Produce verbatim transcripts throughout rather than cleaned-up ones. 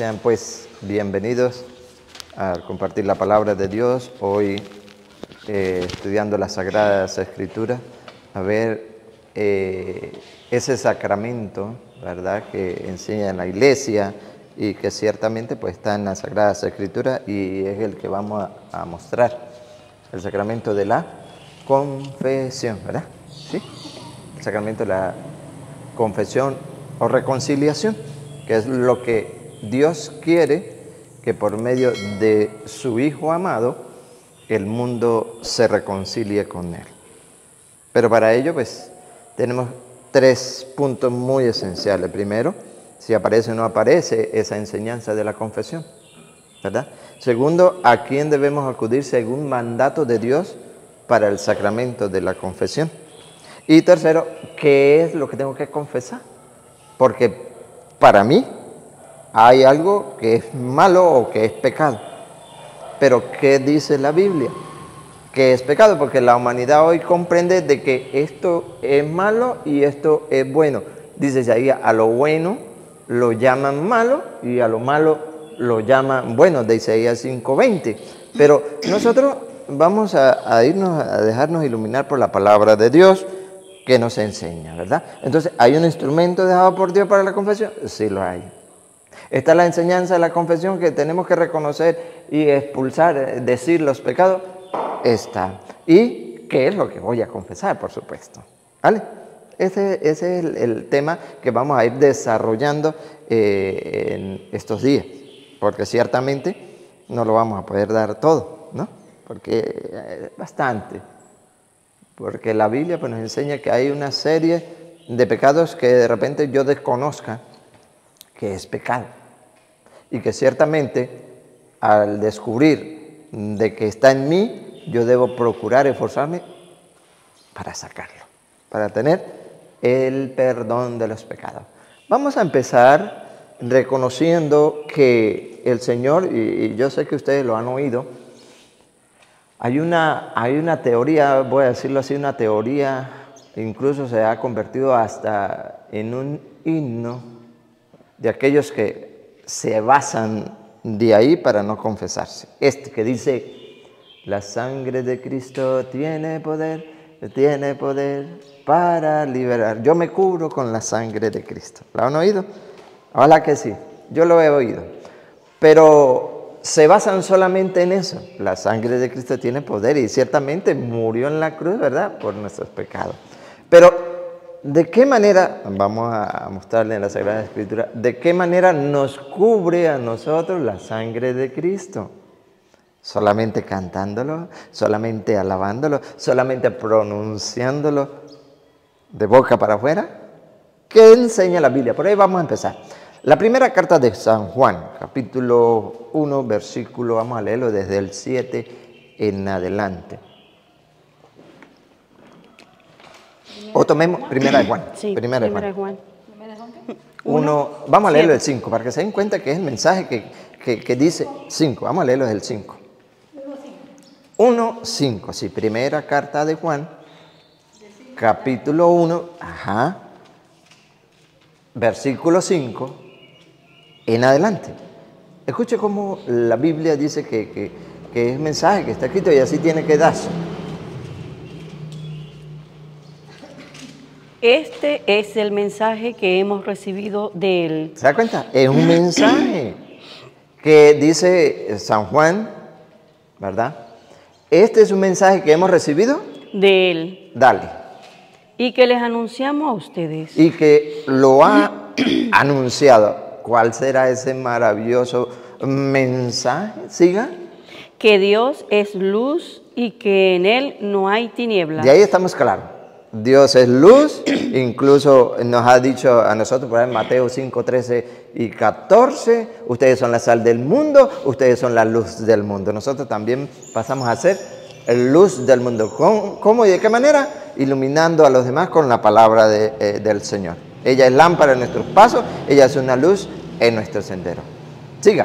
Sean pues bienvenidos a compartir la palabra de Dios, hoy eh, estudiando las Sagradas Escrituras, a ver eh, ese sacramento, ¿verdad?, que enseña en la iglesia y que ciertamente pues está en las Sagradas Escrituras y es el que vamos a, a mostrar, el sacramento de la confesión, ¿verdad? ¿Sí? El sacramento de la confesión o reconciliación, que es lo que Dios quiere, que por medio de su Hijo amado el mundo se reconcilie con Él. Pero para ello pues tenemos tres puntos muy esenciales. Primero, si aparece o no aparece esa enseñanza de la confesión, ¿verdad? Segundo, a quién debemos acudir según mandato de Dios para el sacramento de la confesión. Y tercero, ¿qué es lo que tengo que confesar? Porque para mí hay algo que es malo o que es pecado. Pero ¿qué dice la Biblia? Que es pecado, porque la humanidad hoy comprende de que esto es malo y esto es bueno. Dice Isaías, a lo bueno lo llaman malo y a lo malo lo llaman bueno, de Isaías cinco veinte. Pero nosotros vamos a, a irnos a dejarnos iluminar por la palabra de Dios que nos enseña, ¿verdad? Entonces, ¿hay un instrumento dejado por Dios para la confesión? Sí lo hay. Está la enseñanza de la confesión que tenemos que reconocer y expulsar, decir los pecados. Está. ¿Y qué es lo que voy a confesar, por supuesto? ¿Vale? Ese, ese es el, el tema que vamos a ir desarrollando eh, en estos días, porque ciertamente no lo vamos a poder dar todo, ¿no? Porque es bastante. Porque la Biblia pues, nos enseña que hay una serie de pecados que de repente yo desconozca que es pecado. Y que ciertamente al descubrir de que está en mí, yo debo procurar esforzarme para sacarlo, para tener el perdón de los pecados. Vamos a empezar reconociendo que el Señor, y yo sé que ustedes lo han oído, hay una, hay una teoría, voy a decirlo así, una teoría, incluso se ha convertido hasta en un himno de aquellos que se basan de ahí para no confesarse. Este que dice, la sangre de Cristo tiene poder, tiene poder para liberar. Yo me cubro con la sangre de Cristo. ¿Lo han oído? Ojalá que sí, yo lo he oído. Pero se basan solamente en eso. La sangre de Cristo tiene poder y ciertamente murió en la cruz, ¿verdad?, por nuestros pecados. Pero ¿de qué manera, vamos a mostrarle en la Sagrada Escritura, de qué manera nos cubre a nosotros la sangre de Cristo? Solamente cantándolo, solamente alabándolo, solamente pronunciándolo de boca para afuera. ¿Qué enseña la Biblia? Por ahí vamos a empezar. La primera carta de San Juan, capítulo uno, versículo, vamos a leerlo desde el siete en adelante. O tomemos primera de Juan. Sí, primera de primera Juan. de Juan. Uno, vamos a leerlo del cinco, para que se den cuenta que es el mensaje que, que, que dice cinco. Vamos a leerlo del cinco. uno, cinco, sí, primera carta de Juan, capítulo uno, ajá, versículo cinco, en adelante. Escuche cómo la Biblia dice que, que, que es mensaje que está escrito y así tiene que darse. Este es el mensaje que hemos recibido de Él. ¿Se da cuenta? Es un mensaje que dice San Juan, ¿verdad? Este es un mensaje que hemos recibido De Él. Dale. Y que les anunciamos a ustedes. Y que lo ha anunciado. ¿Cuál será ese maravilloso mensaje? Siga. Que Dios es luz y que en Él no hay tinieblas. De ahí estamos claros. Dios es luz, incluso nos ha dicho a nosotros, por ejemplo, Mateo cinco, trece y catorce, ustedes son la sal del mundo, ustedes son la luz del mundo. Nosotros también pasamos a ser luz del mundo. ¿Cómo y de qué manera? Iluminando a los demás con la palabra de, eh, del Señor. Ella es lámpara en nuestros pasos, ella es una luz en nuestro sendero. Siga.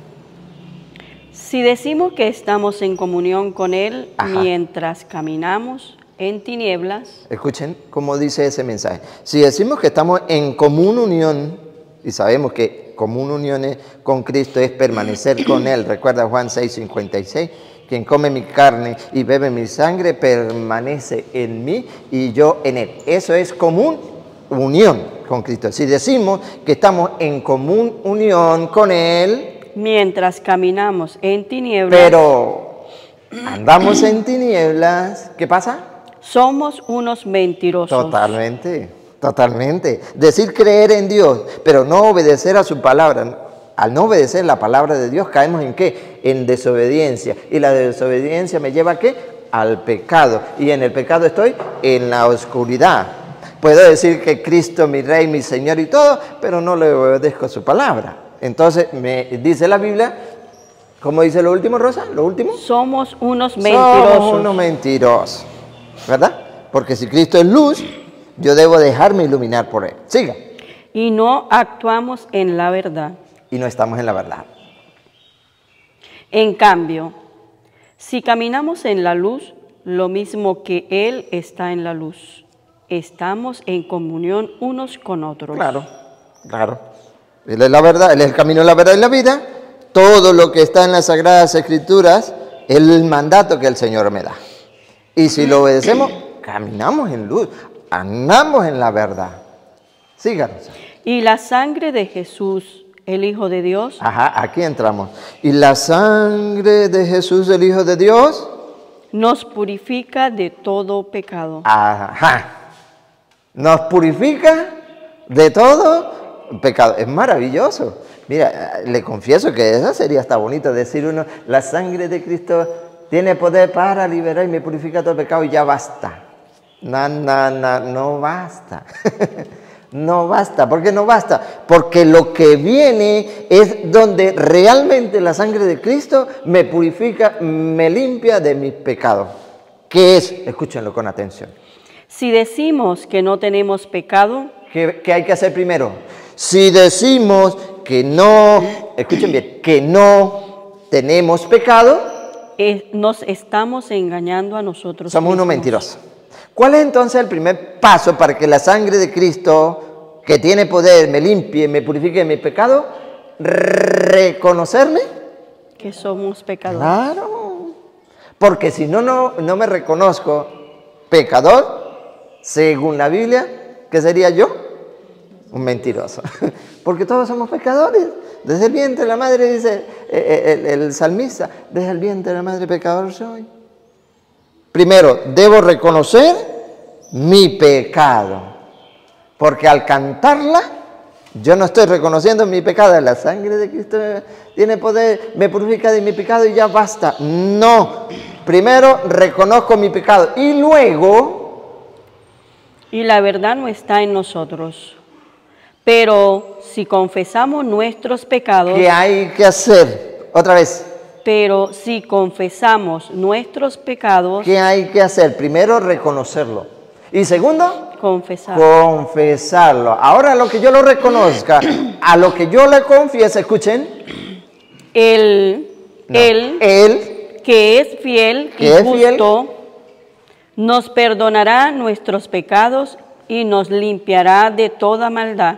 Si decimos que estamos en comunión con Él, Ajá, mientras caminamos en tinieblas. Escuchen cómo dice ese mensaje. Si decimos que estamos en común unión, y sabemos que común unión con Cristo es permanecer con Él. Recuerda Juan seis, cincuenta y seis. Quien come mi carne y bebe mi sangre permanece en mí y yo en Él. Eso es común unión con Cristo. Si decimos que estamos en común unión con Él, mientras caminamos en tinieblas, pero andamos en tinieblas, ¿qué pasa? Somos unos mentirosos. Totalmente, totalmente. Decir creer en Dios, pero no obedecer a su palabra. Al no obedecer la palabra de Dios, ¿caemos en qué? En desobediencia. ¿Y la desobediencia me lleva a qué? Al pecado. Y en el pecado estoy en la oscuridad. Puedo decir que Cristo, mi Rey, mi Señor y todo, pero no le obedezco a su palabra. Entonces, me dice la Biblia, ¿cómo dice lo último, Rosa? ¿Lo último? Somos unos mentirosos. Somos unos mentirosos, ¿verdad? Porque si Cristo es luz, yo debo dejarme iluminar por Él. Siga. Y no actuamos en la verdad. Y no estamos en la verdad. En cambio, si caminamos en la luz, lo mismo que Él está en la luz, estamos en comunión unos con otros. Claro, claro. Él es la verdad, Él es el camino, la verdad y la vida. Todo lo que está en las Sagradas Escrituras es el mandato que el Señor me da. Y si lo obedecemos, caminamos en luz, andamos en la verdad. Síganos. Y la sangre de Jesús, el Hijo de Dios. Ajá, aquí entramos. Y la sangre de Jesús, el Hijo de Dios, nos purifica de todo pecado. Ajá. Nos purifica de todo pecado. Es maravilloso. Mira, le confieso que eso sería hasta bonito decir uno, la sangre de Cristo tiene poder para liberar y me purifica todo pecado y ya basta. No, no, no, no basta. No basta. ¿Por qué no basta? Porque lo que viene es donde realmente la sangre de Cristo me purifica, me limpia de mis pecados. ¿Qué es? Escúchenlo con atención. Si decimos que no tenemos pecado, ¿Qué, qué hay que hacer primero? Si decimos que no, escuchen bien, que no tenemos pecado, es, nos estamos engañando a nosotros somos mismos. unos mentirosos. ¿Cuál es entonces el primer paso para que la sangre de Cristo, que tiene poder, me limpie, me purifique de mi pecado? ¿Reconocerme? Que somos pecadores. Claro. Porque si no, no, no me reconozco pecador, según la Biblia, ¿qué sería yo? Un mentiroso. Porque todos somos pecadores. Desde el vientre de la madre, dice el, el, el salmista, desde el vientre de la madre pecador soy. Primero, debo reconocer mi pecado. Porque al cantarla, yo no estoy reconociendo mi pecado. La sangre de Cristo tiene poder, me purifica de mi pecado y ya basta. No. Primero, reconozco mi pecado. Y luego... Y la verdad no está en nosotros. Pero si confesamos nuestros pecados... ¿Qué hay que hacer? Otra vez. Pero si confesamos nuestros pecados... ¿Qué hay que hacer? Primero, reconocerlo. Y segundo, confesar. confesarlo. Ahora, a lo que yo lo reconozca, a lo que yo le confiese, escuchen. Él, No. él, Él, que es fiel que y es justo, nos perdonará nuestros pecados y nos limpiará de toda maldad.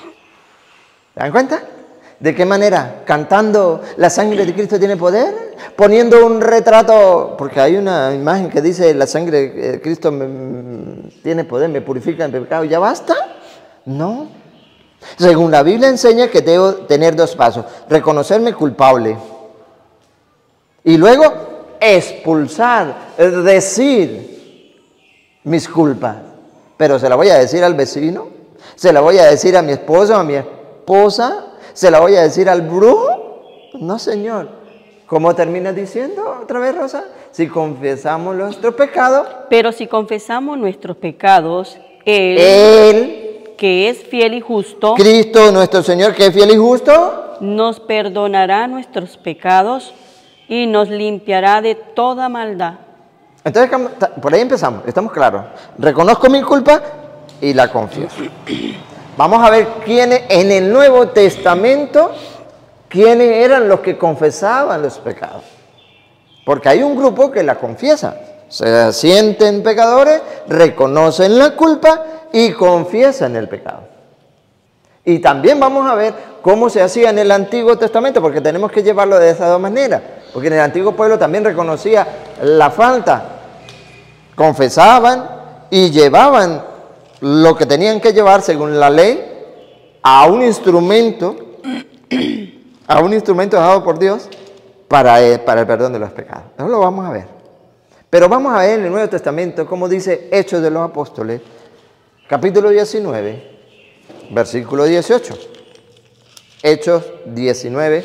¿Se dan cuenta? ¿De qué manera? Cantando la sangre de Cristo tiene poder, poniendo un retrato, porque hay una imagen que dice la sangre de Cristo me, tiene poder, me purifica del pecado, ¿ya basta? No. Según la Biblia enseña que debo tener dos pasos, reconocerme culpable y luego expulsar, es decir, mis culpas. Pero se la voy a decir al vecino, se la voy a decir a mi esposo, a mi esposa, ¿se la voy a decir al brujo? No, Señor. ¿Cómo termina diciendo otra vez, Rosa? Si confesamos nuestros pecados. Pero si confesamos nuestros pecados, Él, Él, que es fiel y justo, Cristo nuestro Señor, que es fiel y justo, nos perdonará nuestros pecados y nos limpiará de toda maldad. Entonces, por ahí empezamos, estamos claros. Reconozco mi culpa y la confieso. Vamos a ver quiénes en el Nuevo Testamento, quiénes eran los que confesaban los pecados. Porque hay un grupo que la confiesa. Se sienten pecadores, reconocen la culpa y confiesan el pecado. Y también vamos a ver cómo se hacía en el Antiguo Testamento, porque tenemos que llevarlo de esas dos maneras. Porque en el antiguo pueblo también reconocía la falta. Confesaban y llevaban lo que tenían que llevar según la ley a un instrumento, a un instrumento dado por Dios para el, para el perdón de los pecados. Eso lo vamos a ver. Pero vamos a ver en el Nuevo Testamento cómo dice Hechos de los Apóstoles, capítulo diecinueve, versículo dieciocho. Hechos diecinueve,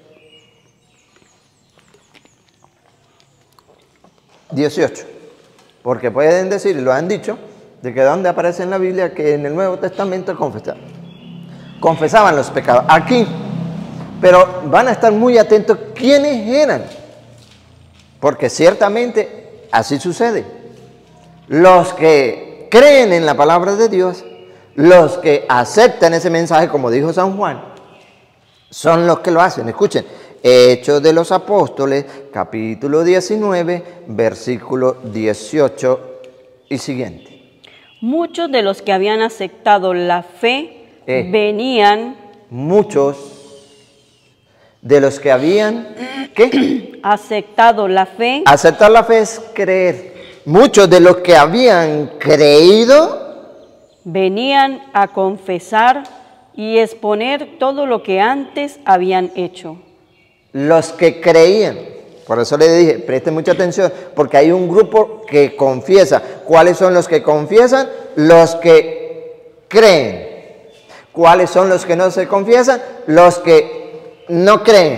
dieciocho. Porque pueden decir, y lo han dicho, de que donde aparece en la Biblia que en el Nuevo Testamento confesaban, confesaban los pecados. Aquí, pero van a estar muy atentos quiénes eran. Porque ciertamente así sucede. Los que creen en la palabra de Dios, los que aceptan ese mensaje, como dijo San Juan, son los que lo hacen. Escuchen, Hechos de los Apóstoles, capítulo diecinueve, versículo dieciocho y siguiente. Muchos de los que habían aceptado la fe eh, venían... Muchos de los que habían... ¿Qué? Aceptado la fe. Aceptar la fe es creer. Muchos de los que habían creído... Venían a confesar y exponer todo lo que antes habían hecho. Los que creían, por eso le dije, preste mucha atención, porque hay un grupo que confiesa. ¿Cuáles son los que confiesan? Los que creen. ¿Cuáles son los que no se confiesan? Los que no creen.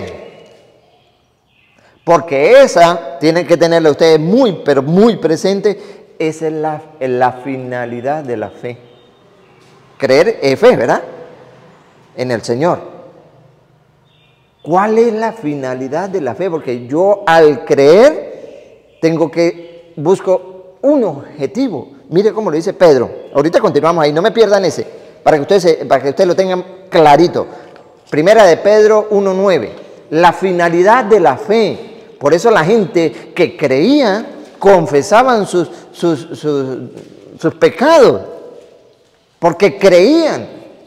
Porque esa, tienen que tenerla ustedes muy, pero muy presente, esa es la, es la finalidad de la fe. Creer es fe, ¿verdad? En el Señor. ¿Cuál es la finalidad de la fe? Porque yo al creer tengo que, busco un objetivo. Mire cómo lo dice Pedro. Ahorita continuamos ahí, no me pierdan ese, para que ustedes, se, para que ustedes lo tengan clarito. Primera de Pedro uno nueve. La finalidad de la fe. Por eso la gente que creía confesaban sus, sus, sus, sus pecados. Porque creían.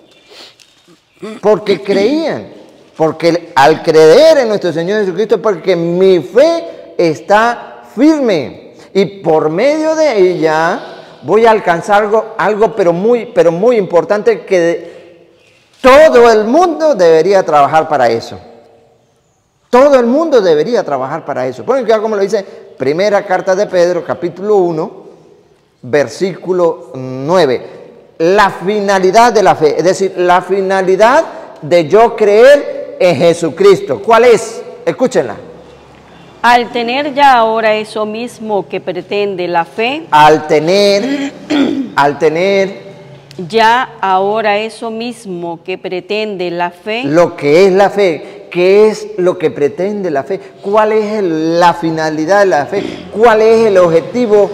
Porque creían. Porque al creer en nuestro Señor Jesucristo, porque mi fe está firme. Y por medio de ella voy a alcanzar algo, algo pero, muy, pero muy importante, que todo el mundo debería trabajar para eso. Todo el mundo debería trabajar para eso. Ponen cuidado como lo dice Primera Carta de Pedro, capítulo uno, versículo nueve. La finalidad de la fe, es decir, la finalidad de yo creer en Jesucristo. ¿Cuál es? Escúchenla. Al tener ya ahora eso mismo que pretende la fe. Al tener, al tener. Ya ahora eso mismo que pretende la fe. Lo que es la fe. ¿Qué es lo que pretende la fe? ¿Cuál es el, la finalidad de la fe? ¿Cuál es el objetivo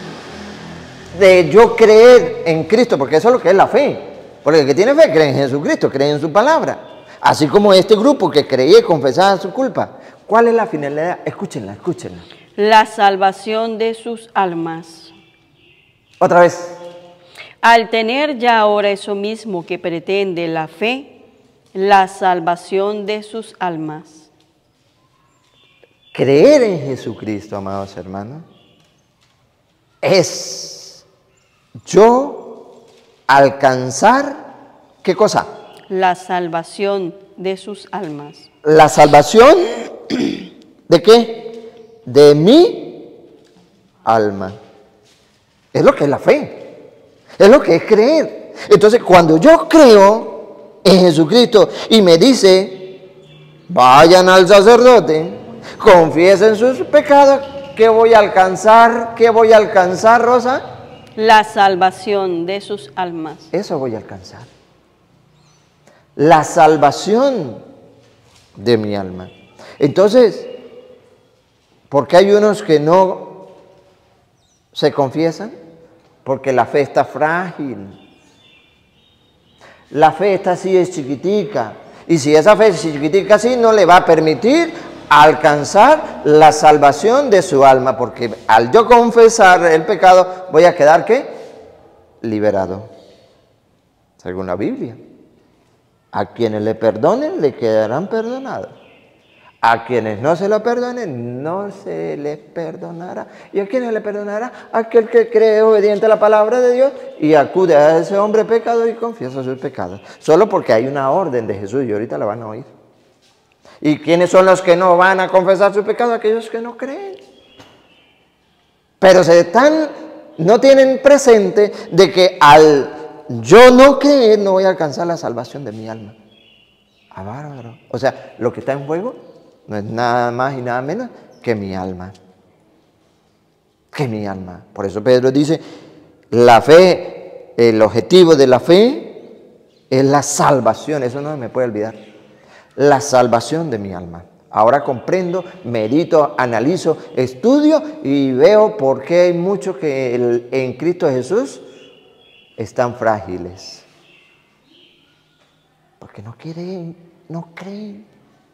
de yo creer en Cristo? Porque eso es lo que es la fe. Porque el que tiene fe cree en Jesucristo, cree en su palabra. Así como este grupo que creía y confesaba su culpa. ¿Cuál es la finalidad? Escúchenla, escúchenla. La salvación de sus almas. Otra vez. Al tener ya ahora eso mismo que pretende la fe, la salvación de sus almas. Creer en Jesucristo, amados hermanos, es yo alcanzar, ¿qué cosa? La salvación de sus almas. La salvación ¿de qué? De mi alma. Es lo que es la fe. Es lo que es creer. Entonces, cuando yo creo en Jesucristo y me dice, vayan al sacerdote, confiesen sus pecados, ¿qué voy a alcanzar? ¿Qué voy a alcanzar, Rosa? La salvación de sus almas. Eso voy a alcanzar. La salvación de mi alma. Entonces, ¿por qué hay unos que no se confiesan? Porque la fe está frágil. La fe está así, es chiquitica. Y si esa fe es chiquitica así, no le va a permitir alcanzar la salvación de su alma. Porque al yo confesar el pecado, voy a quedar, ¿qué? Liberado. Según la Biblia. A quienes le perdonen, le quedarán perdonados. A quienes no se lo perdonen, no se les perdonará. ¿Y a quienes le perdonará? Aquel que cree obediente a la palabra de Dios y acude a ese hombre pecador y confiesa sus pecados. Solo porque hay una orden de Jesús y ahorita la van a oír. ¿Y quiénes son los que no van a confesar sus pecados? Aquellos que no creen. Pero se están, no tienen presente de que al yo no creer no voy a alcanzar la salvación de mi alma. Ah, bárbaro. O sea, lo que está en juego no es nada más y nada menos que mi alma. Que mi alma. Por eso Pedro dice, la fe, el objetivo de la fe es la salvación. Eso no me puede olvidar. La salvación de mi alma. Ahora comprendo, medito, analizo, estudio y veo por qué hay muchos que el, en Cristo Jesús están frágiles. Porque no quieren, no creen.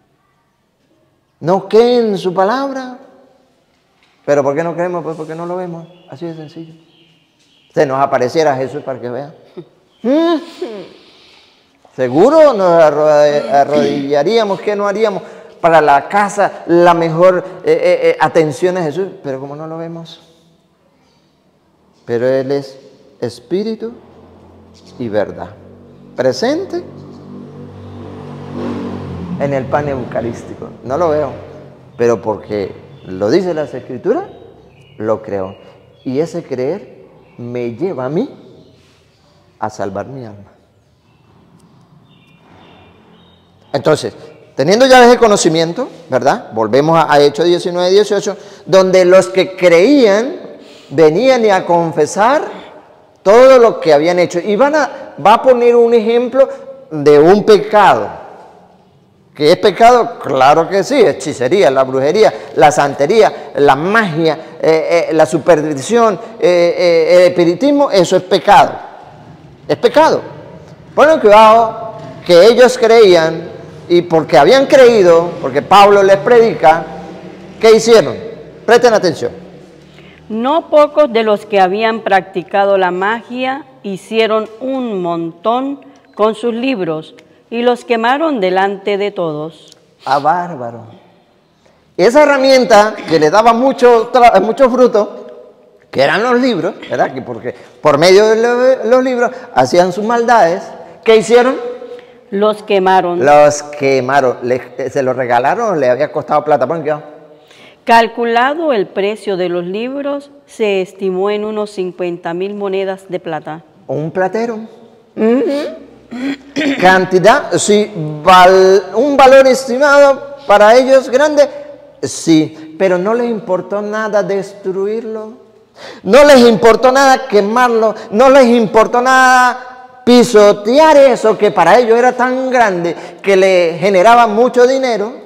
No creen en su palabra. ¿Pero por qué no creemos? Pues porque no lo vemos. Así de sencillo. Se nos apareciera Jesús para que vean. ¿Mm? Seguro nos arrodillaríamos. ¿Qué no haríamos para la casa? La mejor eh, eh, eh, atención a Jesús. Pero como no lo vemos. Pero Él es espíritu y verdad. Presente en el pan eucarístico. No lo veo, pero porque lo dice las Escrituras, lo creo. Y ese creer me lleva a mí a salvar mi alma. Entonces, teniendo ya ese conocimiento, ¿verdad? Volvemos a, a Hechos diecinueve, dieciocho, donde los que creían venían y a confesar todo lo que habían hecho. Y van a, va a poner un ejemplo de un pecado. ¿Qué es pecado? Claro que sí, hechicería, la brujería, la santería, la magia, eh, eh, la superstición, eh, eh, el espiritismo, eso es pecado. Es pecado. Pongan cuidado que ellos creían y porque habían creído, porque Pablo les predica, ¿qué hicieron? Presten atención. No pocos de los que habían practicado la magia hicieron un montón con sus libros y los quemaron delante de todos. ¡Ah, bárbaro! Esa herramienta que le daba mucho, mucho fruto, que eran los libros, ¿verdad? Que porque por medio de los, los libros hacían sus maldades. ¿Qué hicieron? Los quemaron. Los quemaron. Le, ¿Se los regalaron o le había costado plata? ¿Por qué? Calculado el precio de los libros, se estimó en unos cincuenta mil monedas de plata. Un platero. Uh-huh. Cantidad, sí. Val, un valor estimado para ellos grande, sí. Pero no les importó nada destruirlo. No les importó nada quemarlo. No les importó nada pisotear eso que para ellos era tan grande que le generaba mucho dinero.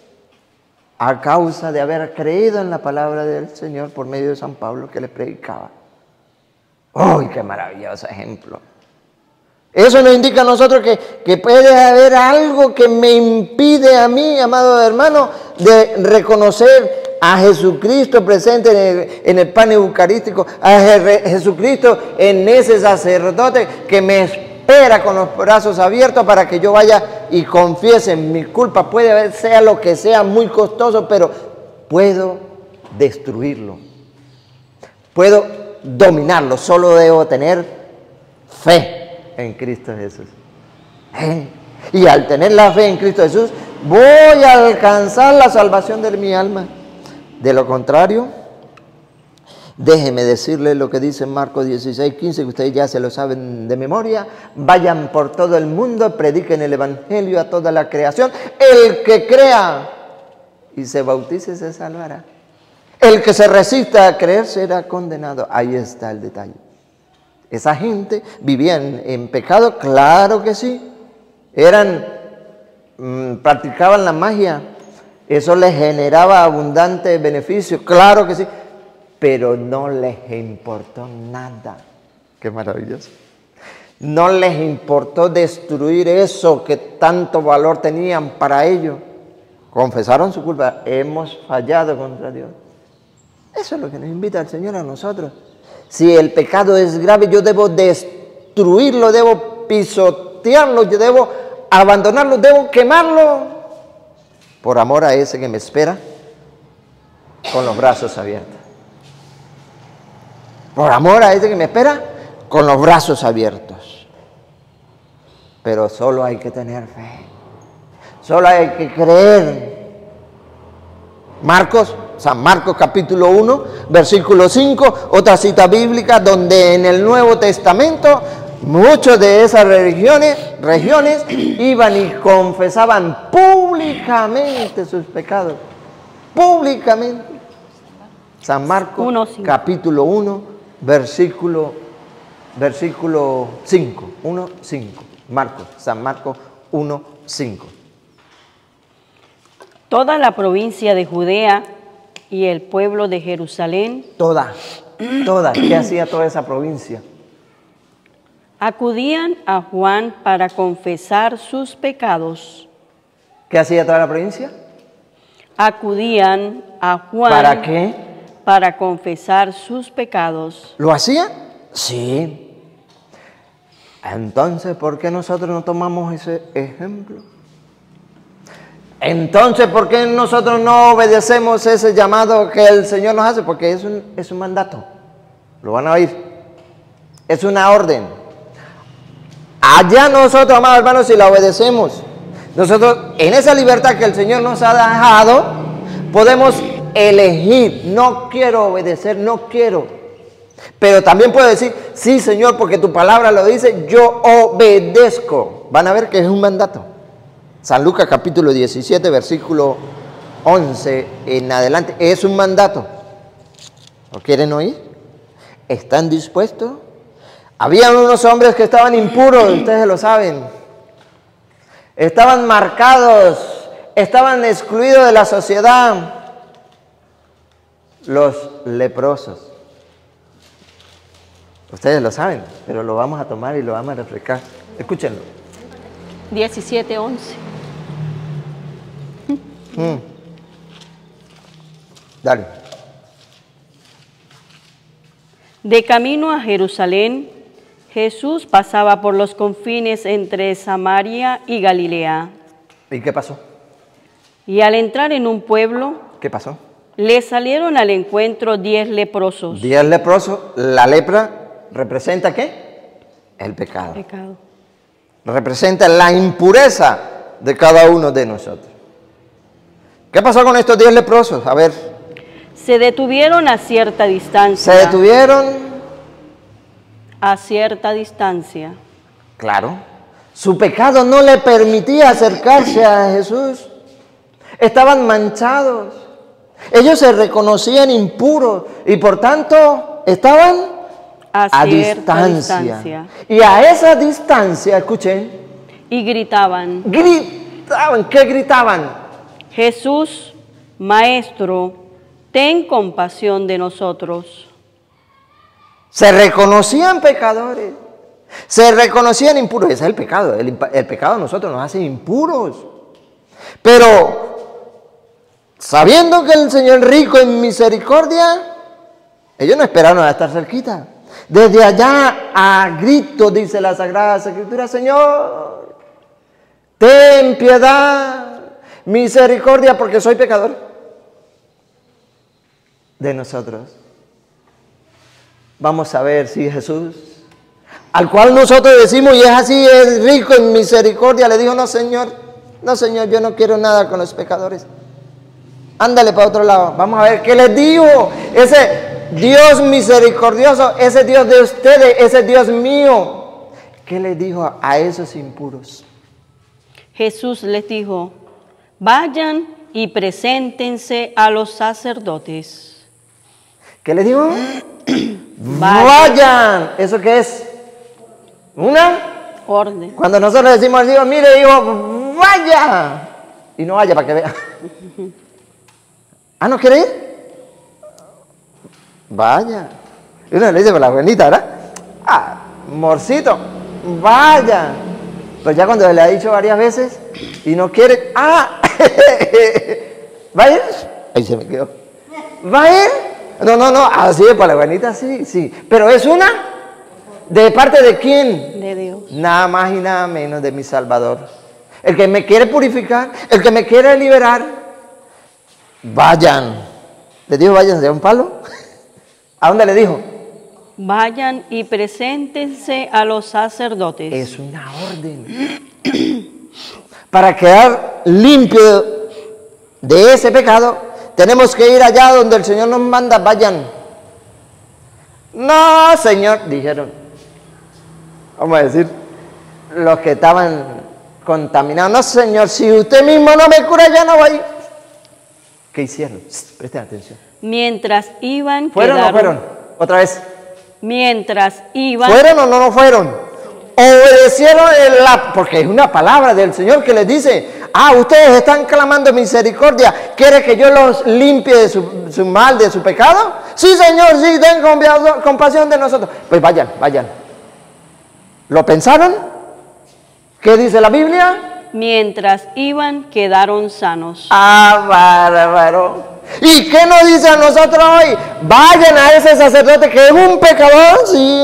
A causa de haber creído en la palabra del Señor por medio de San Pablo que les predicaba. ¡Uy, qué maravilloso ejemplo! Eso nos indica a nosotros que, que puede haber algo que me impide a mí, amado hermano, de reconocer a Jesucristo presente en el, en el pan eucarístico, a Jesucristo en ese sacerdote que me espera con los brazos abiertos para que yo vaya y confiese mi culpa. Puede haber, sea lo que sea, muy costoso, pero puedo destruirlo. Puedo dominarlo. Solo debo tener fe en Cristo Jesús. ¿Eh? Y al tener la fe en Cristo Jesús, voy a alcanzar la salvación de mi alma. De lo contrario, déjeme decirle lo que dice Marcos dieciséis, quince, que ustedes ya se lo saben de memoria. Vayan por todo el mundo, prediquen el evangelio a toda la creación. El que crea y se bautice se salvará. El que se resista a creer será condenado. Ahí está el detalle. Esa gente vivía en, en pecado, claro que sí. Eran, mmm, practicaban la magia. Eso les generaba abundante beneficio, claro que sí. Pero no les importó nada. Qué maravilloso. No les importó destruir eso que tanto valor tenían para ellos. Confesaron su culpa. Hemos fallado contra Dios. Eso es lo que nos invita el Señor a nosotros. Si el pecado es grave, yo debo destruirlo, debo pisotearlo, yo debo abandonarlo, debo quemarlo por amor a ese que me espera con los brazos abiertos. Por amor a ese que me espera con los brazos abiertos. Pero solo hay que tener fe. Solo hay que creer. Marcos, San Marcos capítulo uno, versículo cinco, otra cita bíblica donde en el Nuevo Testamento muchos de esas religiones, regiones iban y confesaban públicamente sus pecados. Públicamente. San Marcos uno, capítulo uno, versículo, versículo cinco. uno, cinco. Marcos, San Marcos uno, cinco. Toda la provincia de Judea y el pueblo de Jerusalén. Toda, toda. ¿Qué hacía toda esa provincia? Acudían a Juan para confesar sus pecados. ¿Qué hacía toda la provincia? Acudían a Juan. ¿Para qué? Para confesar sus pecados. ¿Lo hacía? Sí. Entonces, ¿por qué nosotros no tomamos ese ejemplo? Entonces, ¿por qué nosotros no obedecemos ese llamado que el Señor nos hace? Porque es un, es un mandato. Lo van a oír. Es una orden. Allá nosotros, amados hermanos, si la obedecemos, nosotros en esa libertad que el Señor nos ha dejado, podemos elegir. No quiero obedecer, no quiero. Pero también puedo decir, sí, Señor, porque tu palabra lo dice, yo obedezco. Van a ver que es un mandato. San Lucas capítulo diecisiete, versículo once en adelante, es un mandato. ¿Lo quieren oír? ¿Están dispuestos? Habían unos hombres que estaban impuros, ustedes lo saben. Estaban marcados, estaban excluidos de la sociedad. Los leprosos. Ustedes lo saben, pero lo vamos a tomar y lo vamos a refrescar. Escúchenlo. diecisiete, once. Mm. Dale. De camino a Jerusalén, Jesús pasaba por los confines entre Samaria y Galilea. ¿Y qué pasó? Y al entrar en un pueblo, ¿Qué pasó? le salieron al encuentro diez leprosos. Diez leprosos. La lepra representa ¿qué? El pecado. Pecado. Representa la impureza de cada uno de nosotros. ¿Qué pasó con estos diez leprosos? A ver. Se detuvieron a cierta distancia. ¿Se detuvieron? A cierta distancia. Claro. Su pecado no le permitía acercarse a Jesús. Estaban manchados. Ellos se reconocían impuros y por tanto estaban A, a cierta distancia. distancia. Y a esa distancia, escuchen, Y gritaban: gritaban. ¿Qué gritaban? Jesús, Maestro, ten compasión de nosotros. Se reconocían pecadores, se reconocían impuros. Ese es el pecado. El, el pecado a nosotros nos hace impuros. Pero sabiendo que el Señor es rico en misericordia, ellos no esperaron a estar cerquita. Desde allá a grito dice la Sagrada Escritura: Señor, ten piedad, misericordia, porque soy pecador. De nosotros. Vamos a ver si Jesús, al cual nosotros decimos, y es así, es rico en misericordia, le dijo: no, Señor, no, Señor, yo no quiero nada con los pecadores. Ándale para otro lado. Vamos a ver qué les dijo ese Dios misericordioso, ese Dios de ustedes, ese Dios mío. ¿Qué les dijo a esos impuros? Jesús les dijo: vayan y preséntense a los sacerdotes. ¿Qué les dijo? Vayan. Vayan. ¿Eso qué es? ¿Una? Orden. Cuando nosotros decimos al Dios: mire, hijo, vaya. Y no vaya para que vea. ¿Ah, no quiere ir? Vaya. Y uno le dice por la buenita, ¿verdad? Ah, morcito, vaya. Pero ya cuando le ha dicho varias veces y no quiere, ah, ¿va a ir? Ahí se me quedó. ¿Va a ir? No, no, no, así es, para la buenita, sí, sí. Pero es una, ¿de parte de quién? De Dios. Nada más y nada menos de mi Salvador, el que me quiere purificar, el que me quiere liberar, vayan. ¿Le dijo vayan de un palo? ¿A dónde le dijo? Vayan y preséntense a los sacerdotes. Es una orden. Para quedar limpio de ese pecado, tenemos que ir allá donde el Señor nos manda, vayan. No, Señor, dijeron. Vamos a decir, los que estaban contaminados. No, Señor, si usted mismo no me cura, ya no voy. ¿Qué hicieron? Presten atención. Mientras iban, ¿Fueron quedaron, o no fueron? Otra vez. Mientras iban, ¿Fueron o no, no fueron? Obedecieron el, la, porque es una palabra del Señor que les dice, ah, ustedes están clamando misericordia, ¿quiere que yo los limpie de su, su mal, de su pecado? Sí, Señor, sí, ten compasión de nosotros. Pues vayan, vayan. ¿Lo pensaron? ¿Qué dice la Biblia? mientras iban, quedaron sanos. Ah, bárbaro. ¿Y qué nos dice a nosotros hoy? Vayan a ese sacerdote que es un pecador, sí.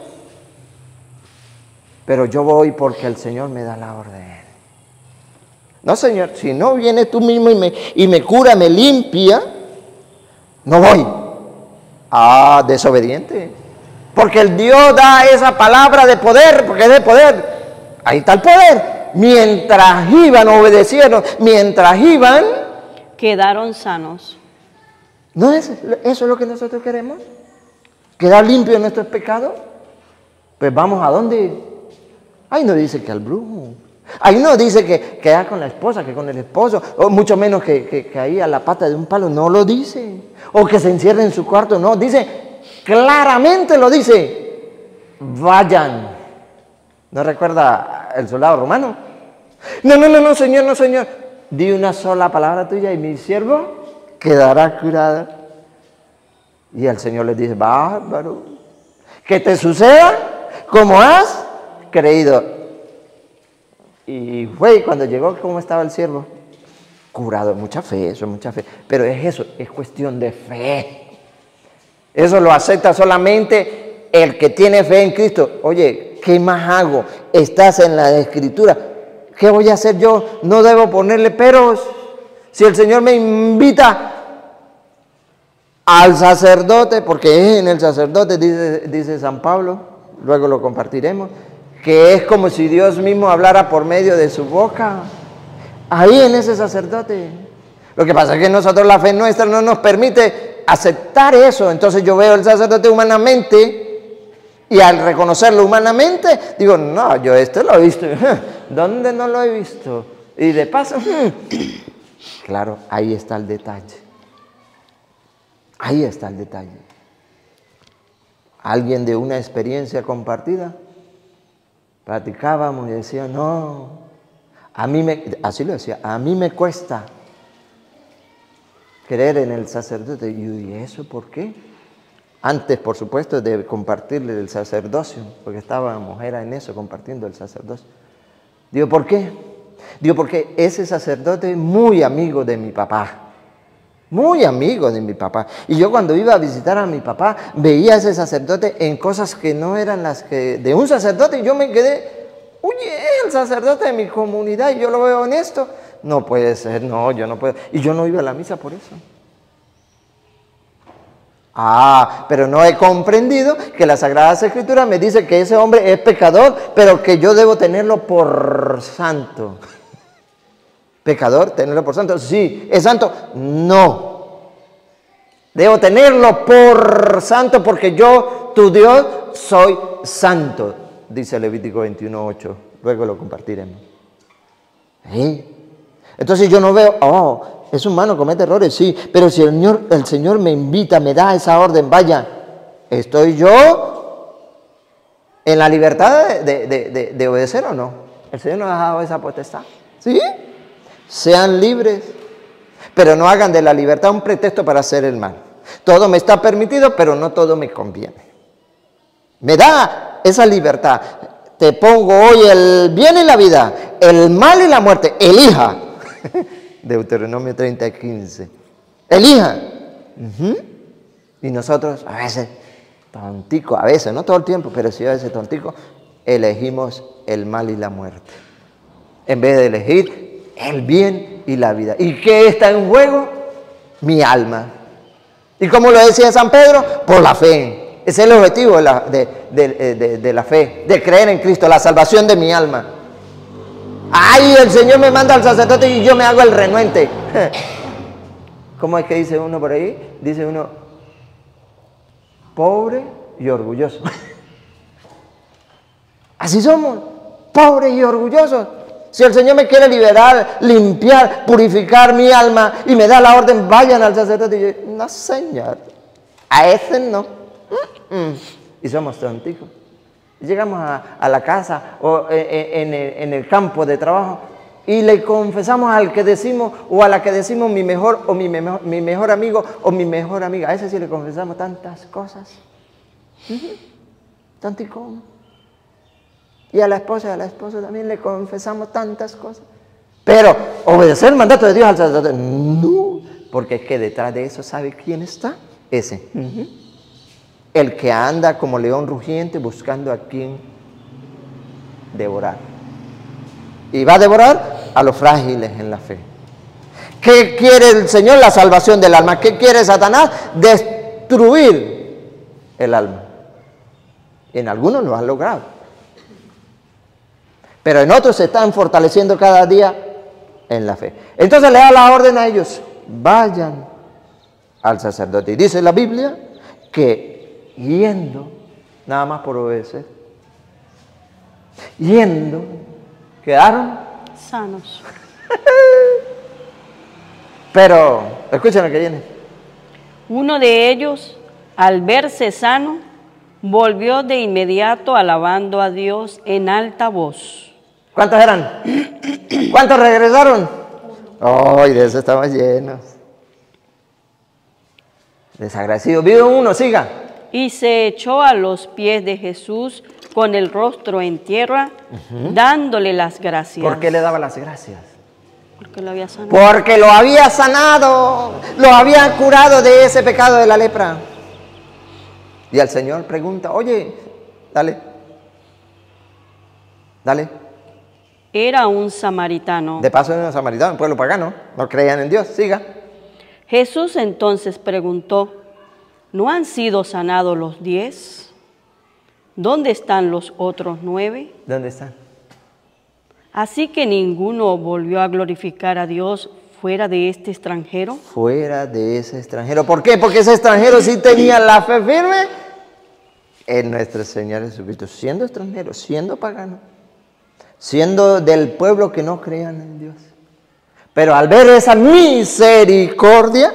Pero yo voy porque el Señor me da la orden. No, Señor, si no vienes tú mismo y me, y me cura, me limpia, no voy. Ah, desobediente. Porque el Dios da esa palabra de poder, porque es de poder. Ahí está el poder. Mientras iban, obedecieron, mientras iban, quedaron sanos. ¿No es eso es lo que nosotros queremos? ¿Quedar limpio de nuestros pecados? Pues vamos a dónde. Ahí no dice que al brujo. Ahí no dice que quedar con la esposa, que con el esposo, o mucho menos que, que, que ahí a la pata de un palo, no lo dice. O que se encierre en su cuarto, no, dice, claramente lo dice, vayan. ¿No recuerda el soldado romano? No, no, no, no, Señor, no, Señor. Di una sola palabra tuya y mi siervo quedará curado. Y el Señor les dice, bárbaro, que te suceda como has creído. Y fue cuando llegó, ¿cómo estaba el siervo? Curado, mucha fe, eso es mucha fe. Pero es eso, es cuestión de fe. Eso lo acepta solamente el que tiene fe en Cristo. Oye, ¿qué más hago? Estás en la Escritura. ¿Qué voy a hacer yo? No debo ponerle peros. Si el Señor me invita al sacerdote, porque es en el sacerdote, dice, dice San Pablo, luego lo compartiremos, que es como si Dios mismo hablara por medio de su boca, ahí en ese sacerdote. Lo que pasa es que nosotros la fe nuestra no nos permite aceptar eso, entonces yo veo al sacerdote humanamente y al reconocerlo humanamente, digo, no, yo esto lo he visto, ¿dónde no lo he visto? Y de paso, claro, ahí está el detalle, ahí está el detalle. Alguien de una experiencia compartida, platicábamos y decía, no, a mí me, así lo decía, a mí me cuesta creer en el sacerdote. Y eso, ¿por qué? Antes, por supuesto, de compartirle el sacerdocio, porque estábamos, era en eso, compartiendo el sacerdocio. Digo, ¿por qué? Digo, porque ese sacerdote es muy amigo de mi papá. Muy amigo de mi papá. Y yo cuando iba a visitar a mi papá, veía a ese sacerdote en cosas que no eran las que de un sacerdote, y yo me quedé, oye, el sacerdote de mi comunidad, y yo lo veo en esto. No puede ser, no, yo no puedo. Y yo no iba a la misa por eso. Ah, pero no he comprendido que la Sagrada Escritura me dice que ese hombre es pecador, pero que yo debo tenerlo por santo. ¿Pecador? ¿Tenerlo por santo? Sí. ¿Es santo? No. Debo tenerlo por santo porque yo, tu Dios, soy santo, dice Levítico veintiuno ocho. Luego lo compartiremos. ¿Eh? Entonces yo no veo, oh, es humano, comete errores, sí, pero si el Señor, el Señor me invita, me da esa orden, vaya, ¿estoy yo en la libertad de, de, de, de obedecer o no? ¿El Señor nos ha dado esa potestad? ¿Sí? Sean libres, pero no hagan de la libertad un pretexto para hacer el mal. Todo me está permitido, pero no todo me conviene. Me da esa libertad. Te pongo hoy el bien y la vida, el mal y la muerte. Elija. Deuteronomio treinta, quince. Elija. Uh-huh. Y nosotros, a veces, tontico, a veces, no todo el tiempo, pero sí a veces tontico, elegimos el mal y la muerte. en vez de elegir el bien y la vida. ¿Y qué está en juego? Mi alma. ¿Y cómo lo decía San Pedro? Por la fe. Ese es el objetivo de la, de, de, de, de la fe, de creer en Cristo, la salvación de mi alma. Ay, el Señor me manda al sacerdote y yo me hago el renuente. ¿Cómo es que dice uno por ahí? Dice uno, pobre y orgulloso. Así somos, pobres y orgullosos. Si el Señor me quiere liberar, limpiar, purificar mi alma y me da la orden, vayan al sacerdote. Y yo, no, Señor, a ese no. Y somos tonticos. Llegamos a, a la casa o en, en, en el campo de trabajo y le confesamos al que decimos o a la que decimos mi mejor o mi, mejor, mi mejor amigo o mi mejor amiga. A ese sí le confesamos tantas cosas. Uh-huh. Tantico. Y a la esposa y a la esposa también le confesamos tantas cosas. Pero obedecer el mandato de Dios al sacerdote, no. Porque es que detrás de eso, ¿sabe quién está? Ese. Uh-huh. El que anda como león rugiente buscando a quien devorar. Y va a devorar a los frágiles en la fe. ¿Qué quiere el Señor? La salvación del alma. ¿Qué quiere Satanás? Destruir el alma. En algunos lo han logrado. Pero en otros se están fortaleciendo cada día en la fe. Entonces le da la orden a ellos, vayan al sacerdote. Y dice la Biblia que yendo, nada más por obedecer, yendo, quedaron sanos. Pero, escuchen lo que viene. Uno de ellos, al verse sano, volvió de inmediato alabando a Dios en alta voz. ¿Cuántos eran? ¿Cuántos regresaron? ¡Ay, de eso estamos llenos! Desagradecido. Vive uno, siga. Y se echó a los pies de Jesús con el rostro en tierra, uh-huh, dándole las gracias. ¿Por qué le daba las gracias? Porque lo había sanado. Porque lo había sanado, lo había curado de ese pecado de la lepra. Y el Señor pregunta, oye, dale, dale. Era un samaritano. De paso era un samaritano, un pueblo pagano, no creían en Dios, siga. Jesús entonces preguntó, ¿no han sido sanados los diez? ¿Dónde están los otros nueve? ¿Dónde están? Así que ninguno volvió a glorificar a Dios fuera de este extranjero. Fuera de ese extranjero. ¿Por qué? Porque ese extranjero sí tenía la fe firme en nuestro Señor Jesucristo, siendo extranjero, siendo pagano, siendo del pueblo que no creían en Dios. Pero al ver esa misericordia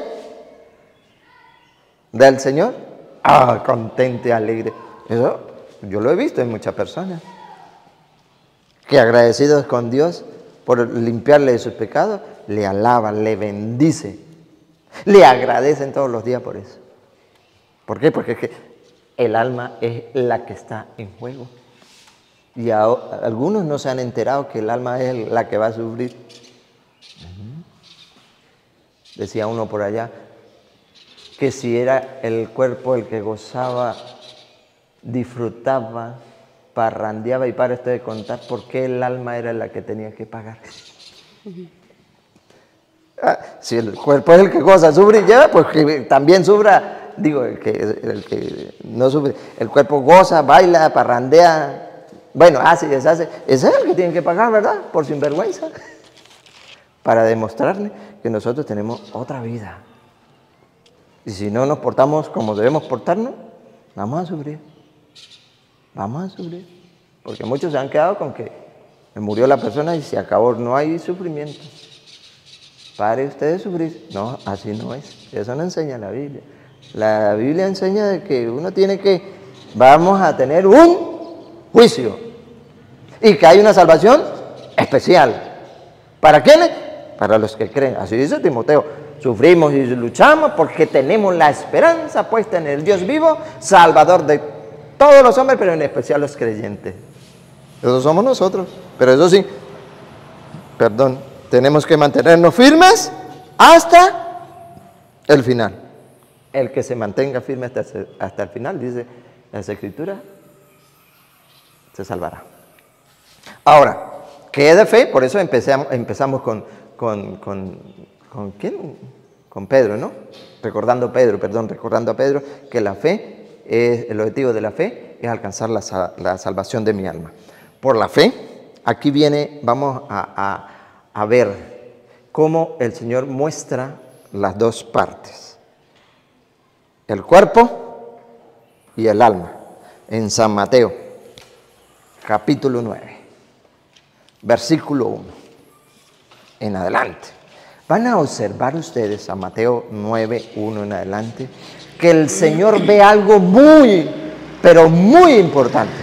del Señor, ah, contento y alegre. Eso yo lo he visto en muchas personas, que agradecidos con Dios por limpiarle de sus pecados, le alaban, le bendice, le agradecen todos los días por eso. ¿Por qué? Porque es que el alma es la que está en juego. Y a, a algunos no se han enterado que el alma es la que va a sufrir. Uh-huh. Decía uno por allá que si era el cuerpo el que gozaba, disfrutaba, parrandeaba, y para esto de contar por qué el alma era la que tenía que pagar. Uh-huh. Ah, si el cuerpo es el que goza, sufre y lleva, pues que también sufra, digo, el que, el que no sufre, el cuerpo goza, baila, parrandea, bueno, hace y deshace, ese es el que tiene que pagar, ¿verdad? Por sinvergüenza, para demostrarle que nosotros tenemos otra vida. Y si no nos portamos como debemos portarnos, vamos a sufrir, vamos a sufrir, porque muchos se han quedado con que murió la persona y se acabó, no hay sufrimiento. Pare usted de sufrir. No, así no es. Eso no enseña la Biblia. La Biblia enseña de que uno tiene que, vamos a tener un juicio y que hay una salvación especial. ¿Para quiénes? Para los que creen. Así dice Timoteo. Sufrimos y luchamos porque tenemos la esperanza puesta en el Dios vivo, Salvador de todos los hombres, pero en especial los creyentes. Esos somos nosotros. Pero eso sí, perdón, tenemos que mantenernos firmes hasta el final. El que se mantenga firme hasta, hasta el final, dice las Escrituras, se salvará. Ahora, ¿Qué es de fe? Por eso empezamos, empezamos con, con, con, con, ¿quién? Con Pedro, ¿no? Recordando a Pedro, perdón, recordando a Pedro que la fe, es, el objetivo de la fe es alcanzar la, la salvación de mi alma. Por la fe, aquí viene, vamos a, a, a ver cómo el Señor muestra las dos partes, el cuerpo y el alma, en San Mateo, capítulo nueve, versículo uno, en adelante. Van a observar ustedes a Mateo nueve, uno en adelante, que el Señor ve algo muy, pero muy importante.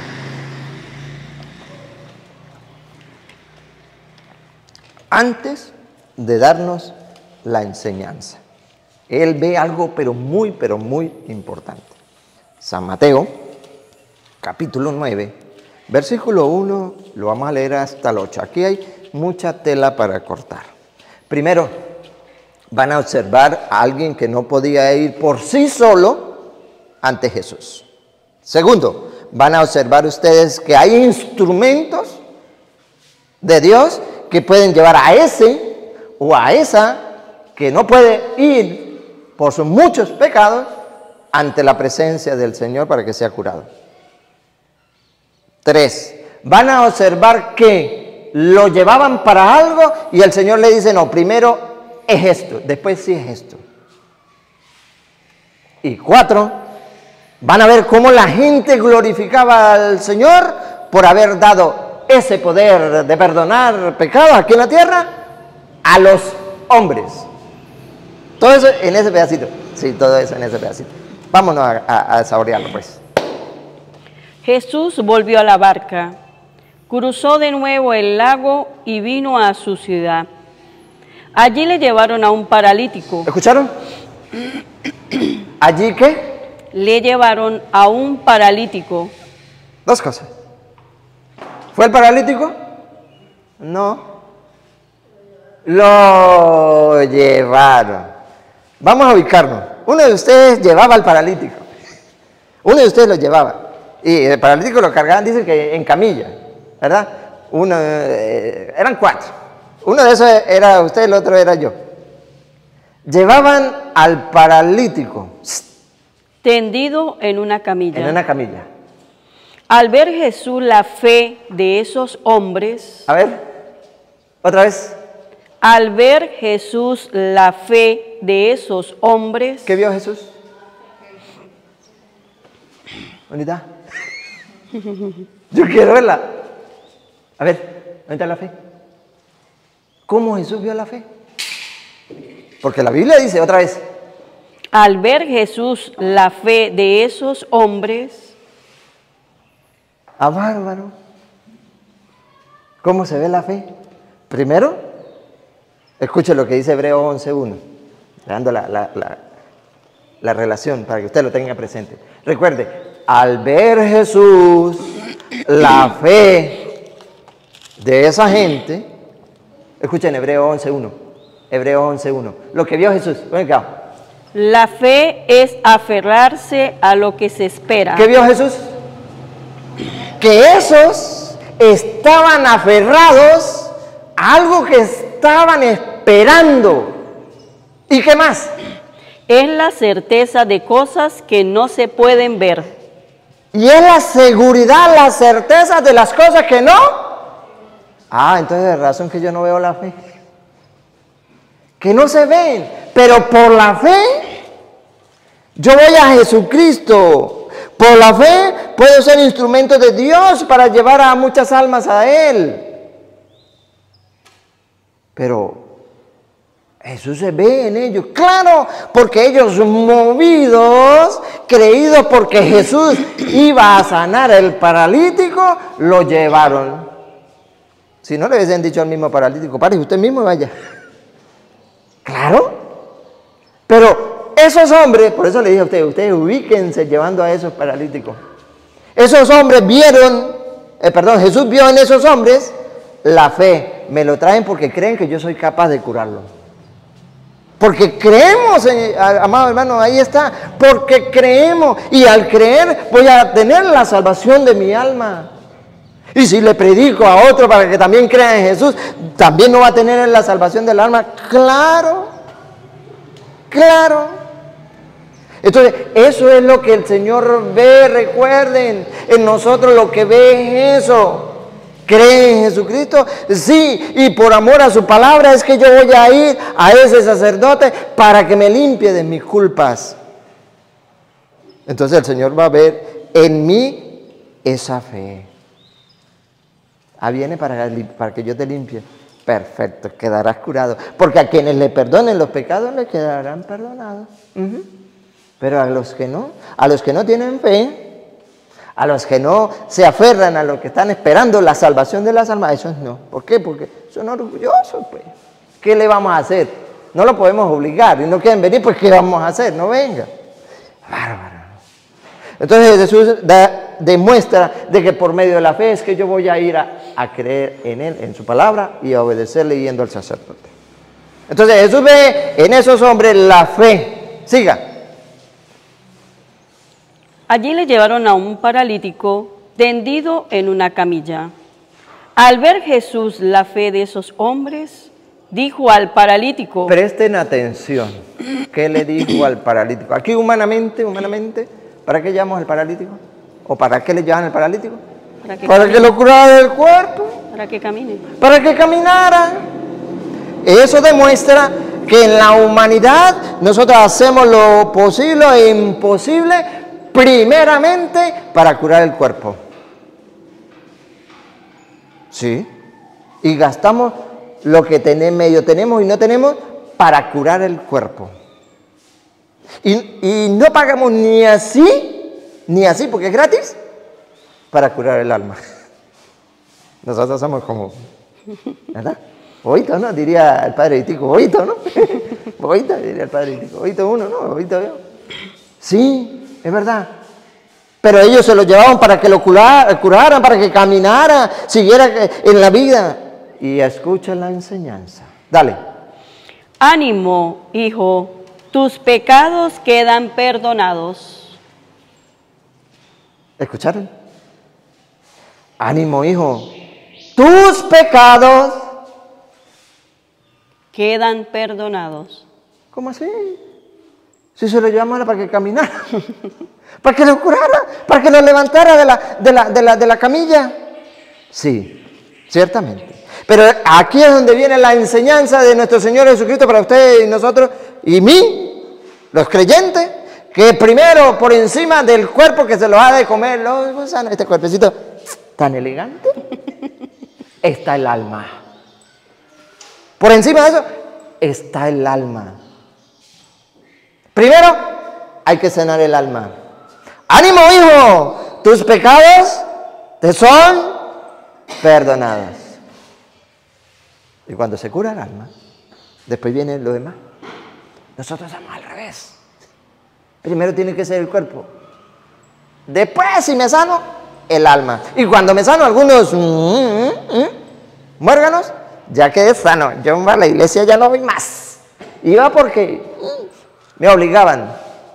Antes de darnos la enseñanza, Él ve algo, pero muy, pero muy importante. San Mateo, capítulo nueve, versículo uno, lo vamos a leer hasta el ocho. Aquí hay mucha tela para cortar. Primero, van a observar a alguien que no podía ir por sí solo ante Jesús. Segundo, van a observar ustedes que hay instrumentos de Dios que pueden llevar a ese o a esa que no puede ir por sus muchos pecados ante la presencia del Señor para que sea curado. Tres, van a observar que lo llevaban para algo y el Señor le dice, no, primero es esto, después sí es esto. Y cuatro, van a ver cómo la gente glorificaba al Señor por haber dado ese poder de perdonar pecados aquí en la tierra a los hombres. Todo eso en ese pedacito. Sí, todo eso en ese pedacito. Vámonos a, a, a saborearlo, pues. Jesús volvió a la barca, cruzó de nuevo el lago y vino a su ciudad. Allí le llevaron a un paralítico. ¿Escucharon? ¿Allí qué? Le llevaron a un paralítico. Dos cosas. ¿Fue el paralítico? No. Lo llevaron. Vamos a ubicarnos. Uno de ustedes llevaba al paralítico. Uno de ustedes lo llevaba. Y el paralítico lo cargaban, dicen que en camilla, ¿verdad? Uno, eh, eran cuatro. Uno de esos era usted, el otro era yo. Llevaban al paralítico tendido en una camilla. En una camilla. Al ver Jesús la fe de esos hombres. A ver, otra vez. Al ver Jesús la fe de esos hombres. ¿Qué vio Jesús? ¿Dónde está? Yo quiero verla. A ver, ¿dónde está la fe? ¿Cómo Jesús vio la fe? Porque la Biblia dice otra vez. Al ver Jesús la fe de esos hombres. ¡Ah, bárbaro! ¿Cómo se ve la fe? Primero, escuche lo que dice Hebreos once uno, dando la, la, la, la relación para que usted lo tenga presente. Recuerde, al ver Jesús la fe de esa gente, escuchen Hebreos once uno, Hebreos once uno, lo que vio Jesús, venga. La fe es aferrarse a lo que se espera. ¿Qué vio Jesús? Que esos estaban aferrados a algo que estaban esperando. ¿Y qué más? Es la certeza de cosas que no se pueden ver. Y es la seguridad, la certeza de las cosas que no. Ah, entonces de razón que yo no veo la fe. Que no se ven, pero por la fe yo voy a Jesucristo. Por la fe puedo ser instrumento de Dios para llevar a muchas almas a Él. Pero Jesús se ve en ellos, claro, porque ellos movidos, creídos porque Jesús iba a sanar al paralítico, lo llevaron. Si no le hubiesen dicho al mismo paralítico, pare usted mismo y vaya. Claro, pero esos hombres, por eso le dije a ustedes, ustedes ubíquense llevando a esos paralíticos. Esos hombres vieron, eh, perdón, Jesús vio en esos hombres la fe. Me lo traen porque creen que yo soy capaz de curarlo. Porque creemos, en, amado hermano, ahí está, porque creemos. Y al creer voy a tener la salvación de mi alma. Y si le predico a otro para que también crea en Jesús, ¿también no va a tener la salvación del alma? Claro, claro. Entonces, eso es lo que el Señor ve, recuerden, en nosotros lo que ve es eso. ¿Cree en Jesucristo? Sí, y por amor a su palabra es que yo voy a ir a ese sacerdote para que me limpie de mis culpas. Entonces el Señor va a ver en mí esa fe. Ah, viene para, para que yo te limpie. Perfecto, quedarás curado. Porque a quienes le perdonen los pecados les quedarán perdonados. Uh-huh. Pero a los que no, a los que no tienen fe, a los que no se aferran a lo que están esperando la salvación de las almas, esos no. ¿Por qué? Porque son orgullosos, pues. ¿Qué le vamos a hacer? No lo podemos obligar. Y no quieren venir, pues ¿qué vamos a hacer? No venga. Bárbaro. Entonces Jesús da, demuestra de que por medio de la fe es que yo voy a ir a, a creer en Él, en su palabra y a obedecerle yendo al sacerdote. Entonces Jesús ve en esos hombres la fe. Siga. Allí le llevaron a un paralítico tendido en una camilla. Al ver Jesús la fe de esos hombres, dijo al paralítico... Presten atención. ¿Qué le dijo al paralítico? Aquí humanamente, humanamente, ¿para qué llamamos al paralítico? ¿O para qué le llaman al paralítico? Para que, para que lo curara del cuerpo. Para que camine. Para que caminara. Eso demuestra que en la humanidad nosotros hacemos lo posible e imposible primeramente para curar el cuerpo. Sí. Y gastamos lo que tenemos, medio tenemos y no tenemos para curar el cuerpo. Y, y no pagamos ni así, ni así, porque es gratis, para curar el alma. Nosotros somos como, ¿verdad? Oito, ¿no? Diría el padre Itico, oito, ¿no? Oito, diría el padre Itico, oito uno, ¿no? Oito yo. Sí. Es verdad. Pero ellos se lo llevaban para que lo curaran, para que caminara, siguiera en la vida. Y escucha la enseñanza. Dale. Ánimo, hijo, tus pecados quedan perdonados. ¿Escucharon? Ánimo, hijo, tus pecados quedan perdonados. ¿Cómo así? Si se lo llevamos para que caminara, para que lo curara, para que lo levantara de la, de la, de la, de la camilla. Sí, ciertamente. Pero aquí es donde viene la enseñanza de nuestro Señor Jesucristo para ustedes y nosotros y mí, los creyentes, que primero por encima del cuerpo que se los ha de comer los gusanos, este cuerpecito tan elegante, está el alma. Por encima de eso está el alma. Primero, hay que sanar el alma. ¡Ánimo, hijo! Tus pecados te son perdonados. Y cuando se cura el alma, después viene lo demás. Nosotros somos al revés. Primero tiene que ser el cuerpo. Después, si me sano, el alma. Y cuando me sano algunos mm, mm, mm, muérganos, ya quedé sano. Yo a la iglesia ya no voy más. Iba porque... Mm, me obligaban.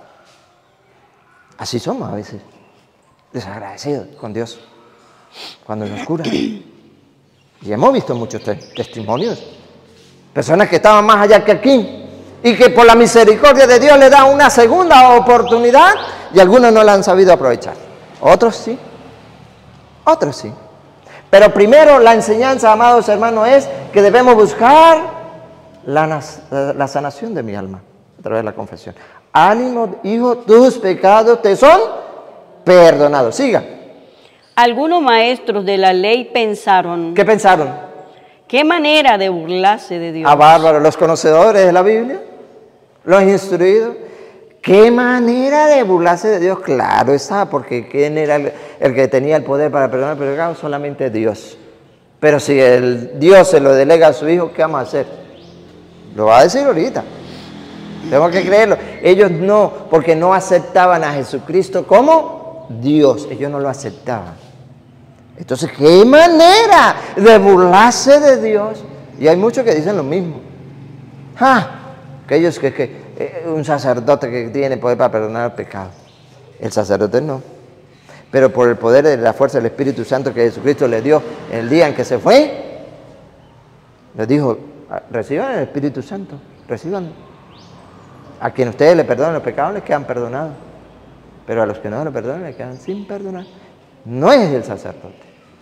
Así somos a veces, desagradecidos con Dios, cuando nos cura. Y hemos visto muchos te testimonios, personas que estaban más allá que aquí, y que por la misericordia de Dios le da una segunda oportunidad, y algunos no la han sabido aprovechar. Otros sí, otros sí. Pero primero la enseñanza, amados hermanos, es que debemos buscar la, la sanación de mi alma. A través de la confesión. Ánimo, hijo, tus pecados te son perdonados. Siga. Algunos maestros de la ley pensaron... ¿Qué pensaron? ¿Qué manera de burlarse de Dios? Ah, bárbaro, los conocedores de la Biblia, los instruidos. ¿Qué manera de burlarse de Dios? Claro está, porque ¿quién era el, el que tenía el poder para perdonar el pecado? Solamente Dios. Pero si el Dios se lo delega a su hijo, ¿qué vamos a hacer? Lo va a decir ahorita. Tengo que creerlo. Ellos no, porque no aceptaban a Jesucristo como Dios. Ellos no lo aceptaban. Entonces, ¿qué manera de burlarse de Dios? Y hay muchos que dicen lo mismo. Ah, aquellos que, que eh, un sacerdote que tiene poder para perdonar el pecado. El sacerdote no. pero por el poder de la fuerza del Espíritu Santo que Jesucristo les dio el día en que se fue, les dijo, reciban el Espíritu Santo, reciban. A quien ustedes le perdonen los pecados les quedan perdonados, pero a los que no le perdonen les quedan sin perdonar. No es el sacerdote.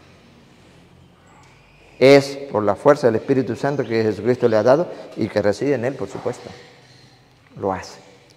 Es por la fuerza del Espíritu Santo que Jesucristo le ha dado y que reside en él, por supuesto. Lo hace.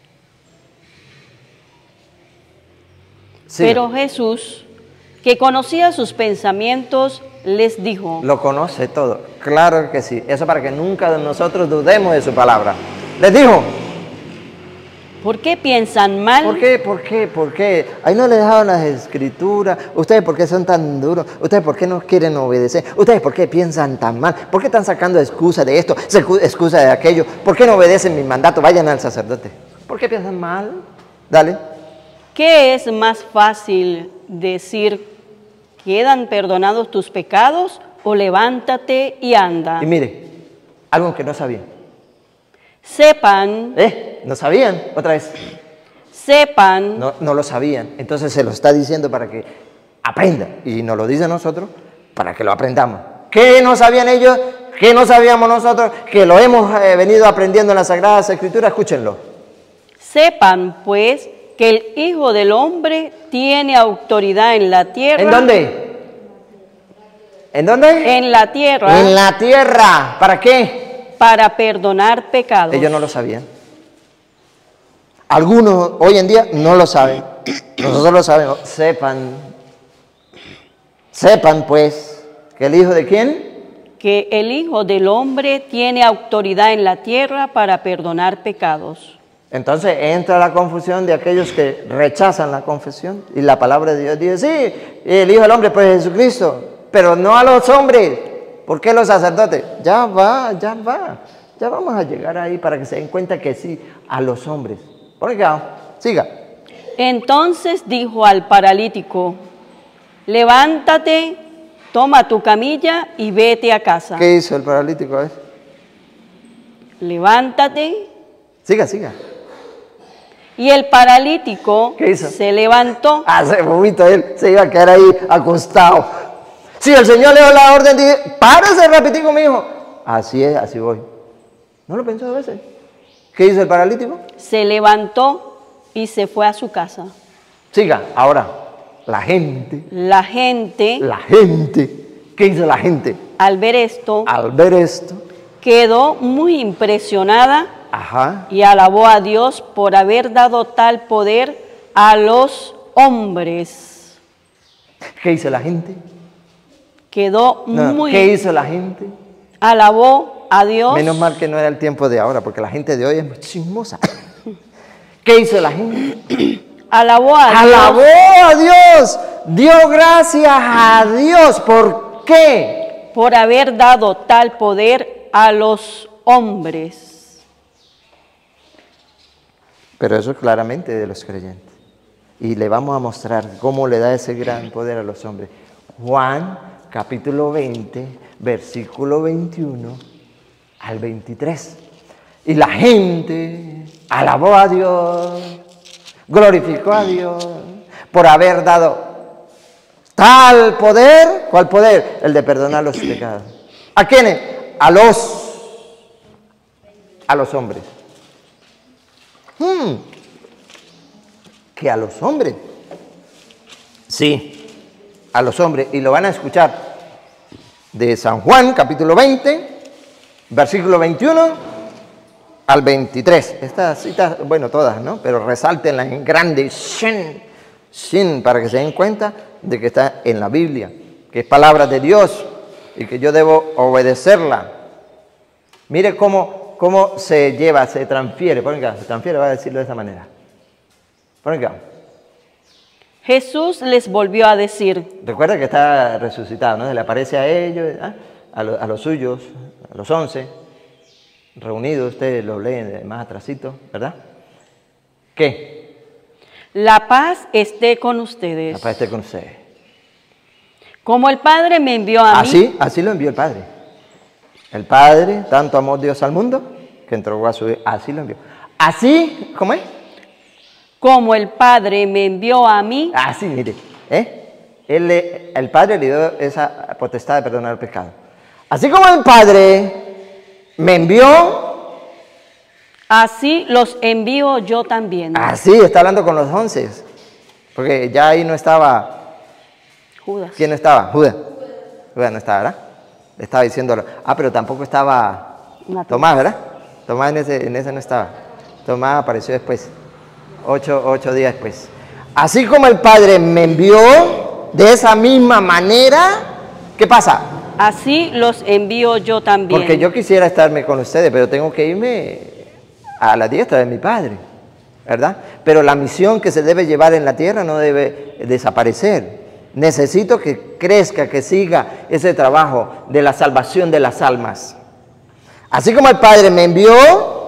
Sí. Pero Jesús, que conocía sus pensamientos, les dijo. Lo conoce todo. Claro que sí. Eso para que nunca nosotros dudemos de su palabra. Les dijo. ¿Por qué piensan mal? ¿Por qué? ¿Por qué? ¿Por qué? Ahí no les dejaron las escrituras. ¿Ustedes por qué son tan duros? ¿Ustedes por qué no quieren obedecer? ¿Ustedes por qué piensan tan mal? ¿Por qué están sacando excusa de esto, excusa de aquello? ¿Por qué no obedecen mi mandato? Vayan al sacerdote. ¿Por qué piensan mal? Dale. ¿Qué es más fácil decir, quedan perdonados tus pecados, o levántate y anda? Y mire, algo que no sabían. Sepan. ¿Eh? ¿No sabían? Otra vez. Sepan. No, no lo sabían. Entonces se lo está diciendo para que aprendan. Y nos lo dice a nosotros para que lo aprendamos. ¿Qué no sabían ellos? ¿Qué no sabíamos nosotros? Que lo hemos eh, venido aprendiendo en las Sagradas Escrituras. Escúchenlo. Sepan, pues, que el Hijo del Hombre tiene autoridad en la tierra. ¿En dónde? ¿En dónde? En la tierra. En la tierra. ¿Para qué? Para perdonar pecados. Ellos no lo sabían. Algunos hoy en día no lo saben. Nosotros lo sabemos. Sepan. Sepan pues que el Hijo de ¿quién? Que el Hijo del Hombre tiene autoridad en la tierra para perdonar pecados. Entonces entra la confusión de aquellos que rechazan la confesión. Y la palabra de Dios dice, sí, el Hijo del Hombre pues Jesucristo, pero no a los hombres. ¿Por qué los sacerdotes? Ya va, ya va. Ya vamos a llegar ahí para que se den cuenta que sí, a los hombres. Por acá, siga. Entonces dijo al paralítico, levántate, toma tu camilla y vete a casa. ¿Qué hizo el paralítico? A ver. Levántate. Siga, siga. Y el paralítico ¿Qué hizo? Se levantó. Ah, se vomito él, se iba a quedar ahí acostado. Si el Señor le dio la orden, dije, párese rapidito, mi hijo. Así es, así voy. ¿No lo pensó a veces? ¿Qué hizo el paralítico? Se levantó y se fue a su casa. Siga, ahora, la gente. La gente. La gente. ¿Qué hizo la gente? Al ver esto. Al ver esto. Quedó muy impresionada. Ajá. Y alabó a Dios por haber dado tal poder a los hombres. ¿Qué hizo la gente? Quedó no, muy... ¿Qué hizo la gente? Alabó a Dios. Menos mal que no era el tiempo de ahora, porque la gente de hoy es muy chismosa. ¿Qué hizo la gente? Alabó a Dios. Alabó a Dios. Dio gracias a Dios. ¿Por qué? Por haber dado tal poder a los hombres. Pero eso es claramente de los creyentes. Y le vamos a mostrar cómo le da ese gran poder a los hombres. Juan, capítulo veinte, versículo veintiuno al veintitrés. Y la gente alabó a Dios, glorificó a Dios por haber dado tal poder. ¿Cuál poder? El de perdonar los pecados. ¿A quiénes? A los, a los hombres. Hmm. ¿Que a los hombres? Sí, a los hombres. Y lo van a escuchar de San Juan, capítulo veinte, versículo veintiuno al veintitrés. Estas citas, bueno, todas, ¿no? Pero resáltenla en grande, shin, shin, para que se den cuenta de que está en la Biblia, que es palabra de Dios y que yo debo obedecerla. Mire cómo, cómo se lleva, se transfiere. Por acá, se transfiere, va a decirlo de esta manera. Por acá. Jesús les volvió a decir. Recuerda que está resucitado, ¿no? Se le aparece a ellos, ¿eh? a, lo, a los suyos, a los once, reunidos, ustedes lo leen más atrasito, ¿verdad? ¿Qué? La paz esté con ustedes. La paz esté con ustedes. Como el Padre me envió a así, mí. Así lo envió el Padre. El Padre, tanto amó Dios al mundo, que entregó a su Hijo. Así lo envió. Así, ¿cómo es? Como el Padre me envió a mí. Así, mire. ¿Eh? Él le, el Padre le dio esa potestad de perdonar el pecado. Así como el Padre me envió, así los envío yo también. así está hablando con los once, porque ya ahí no estaba, Judas. ¿quién no estaba? Judas. Judas no estaba, ¿verdad? Le estaba diciendo, ah, pero tampoco estaba Tomás, ¿verdad? Tomás en ese, en ese no estaba. Tomás apareció después, ocho, ocho días después. Así como el Padre me envió, de esa misma manera, ¿qué pasa? Así los envío yo también. Porque yo quisiera estarme con ustedes, pero tengo que irme a la diestra de mi Padre, ¿verdad? Pero la misión que se debe llevar en la tierra no debe desaparecer. Necesito que crezca, que siga ese trabajo de la salvación de las almas. Así como el Padre me envió,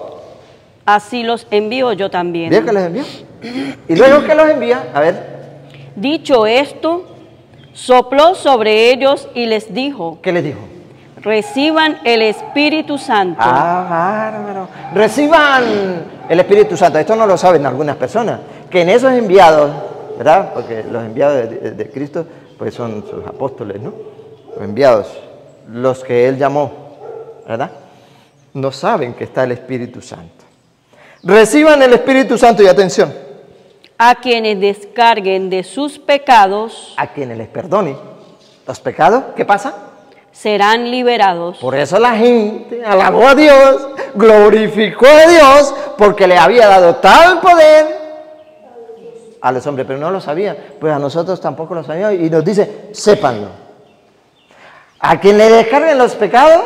así los envío yo también. ¿vio que los envió? Y luego que los envía, a ver. Dicho esto, sopló sobre ellos y les dijo, ¿Qué les dijo? reciban el Espíritu Santo. Ah, bárbaro. Reciban el Espíritu Santo. Esto no lo saben algunas personas. Que en esos enviados, ¿verdad? Porque los enviados de, de, de Cristo, pues son sus apóstoles, ¿no? Los enviados, los que Él llamó, ¿verdad? No saben que está el Espíritu Santo. Reciban el Espíritu Santo y atención. A quienes descarguen de sus pecados, A quienes les perdone los pecados, ¿qué pasa? serán liberados. Por eso la gente alabó a Dios, glorificó a Dios, porque le había dado tal poder a los hombres, pero no lo sabían, pues a nosotros tampoco lo sabíamos, y nos dice, sépanlo. A quien le descarguen los pecados,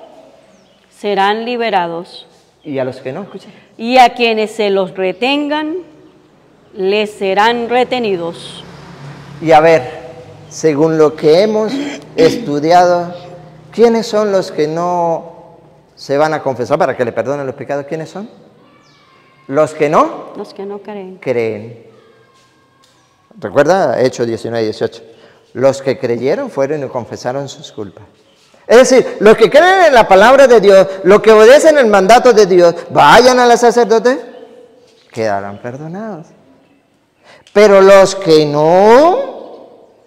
serán liberados. y a los que no, escuchen. Y a quienes se los retengan, les serán retenidos. Y a ver, según lo que hemos estudiado, ¿quiénes son los que no se van a confesar para que le perdonen los pecados? ¿Quiénes son? Los que no Los que no creen. creen. ¿Recuerda? Hechos diecinueve, dieciocho. Los que creyeron fueron y confesaron sus culpas. Es decir, los que creen en la palabra de Dios, los que obedecen el mandato de Dios, vayan a los sacerdotes, quedarán perdonados. Pero los que no,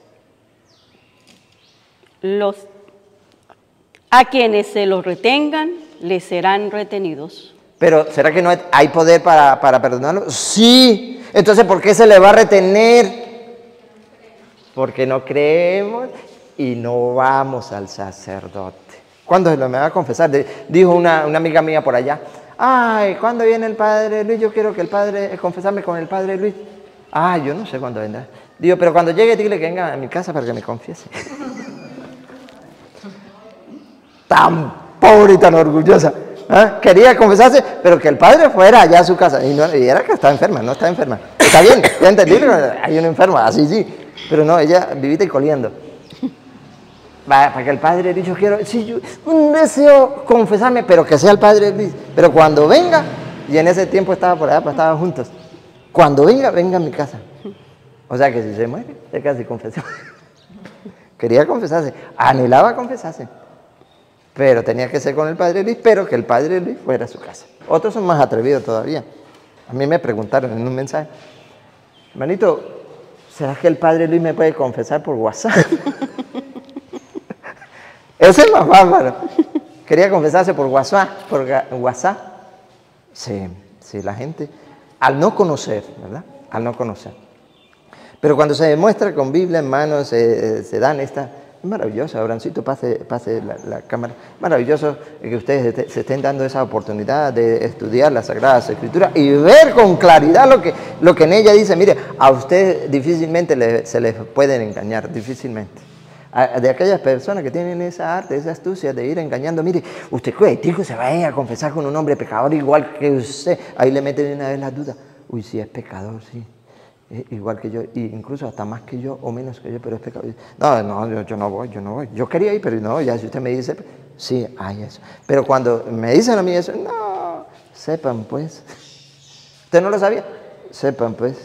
Los, a quienes se los retengan, les serán retenidos. pero ¿será que no hay poder para, para perdonarlos? Sí. Entonces, ¿por qué se le va a retener? Porque no creemos y no vamos al sacerdote. ¿Cuándo se lo me va a confesar? Dijo una, una amiga mía por allá, ay, ¿cuándo viene el Padre Luis? Yo quiero que el Padre, confesarme con el Padre Luis. Ah, yo no sé cuándo vendrá. Digo, pero cuando llegue, dile que venga a mi casa para que me confiese. Tan pobre y tan orgullosa. ¿Eh? Quería confesarse, pero que el Padre fuera allá a su casa. Y, no, y era que estaba enferma, no estaba enferma. Está bien, ya entendí, hay una enferma, así sí. Pero no, ella vivita y coliendo. Va, para que el Padre Luis, yo quiero, sí, yo un deseo confesarme, pero que sea el Padre Luis. Pero cuando venga, y en ese tiempo estaba por allá, pues estaban juntos. Cuando venga, venga a mi casa. O sea que si se muere, se casi confesó. Quería confesarse, anhelaba confesarse. Pero tenía que ser con el Padre Luis, pero que el Padre Luis fuera a su casa. Otros son más atrevidos todavía. A mí me preguntaron en un mensaje, hermanito, ¿será que el Padre Luis me puede confesar por WhatsApp? Ese es más bárbaro. Quería confesarse por WhatsApp, por WhatsApp. Sí, sí, la gente, al no conocer, ¿verdad? Al no conocer. Pero cuando se demuestra con Biblia en mano, se, se dan esta... Es maravilloso, Abrancito, pase, pase la, la cámara. Maravilloso que ustedes se estén dando esa oportunidad de estudiar las Sagradas Escrituras y ver con claridad lo que, lo que en ella dice. Mire, a ustedes difícilmente le, se les pueden engañar, difícilmente. A, de aquellas personas que tienen esa arte, esa astucia de ir engañando. Mire, usted, hijo, se vaya a confesar con un hombre pecador igual que usted. Ahí le meten una vez la duda. Uy, sí, es pecador, sí. Igual que yo, incluso hasta más que yo o menos que yo, pero es pecado. No, no, yo, yo no voy, yo no voy. Yo quería ir, pero no, ya si usted me dice, sí, hay eso. Pero cuando me dicen a mí eso, no, sepan pues. ¿Usted no lo sabía? Sepan pues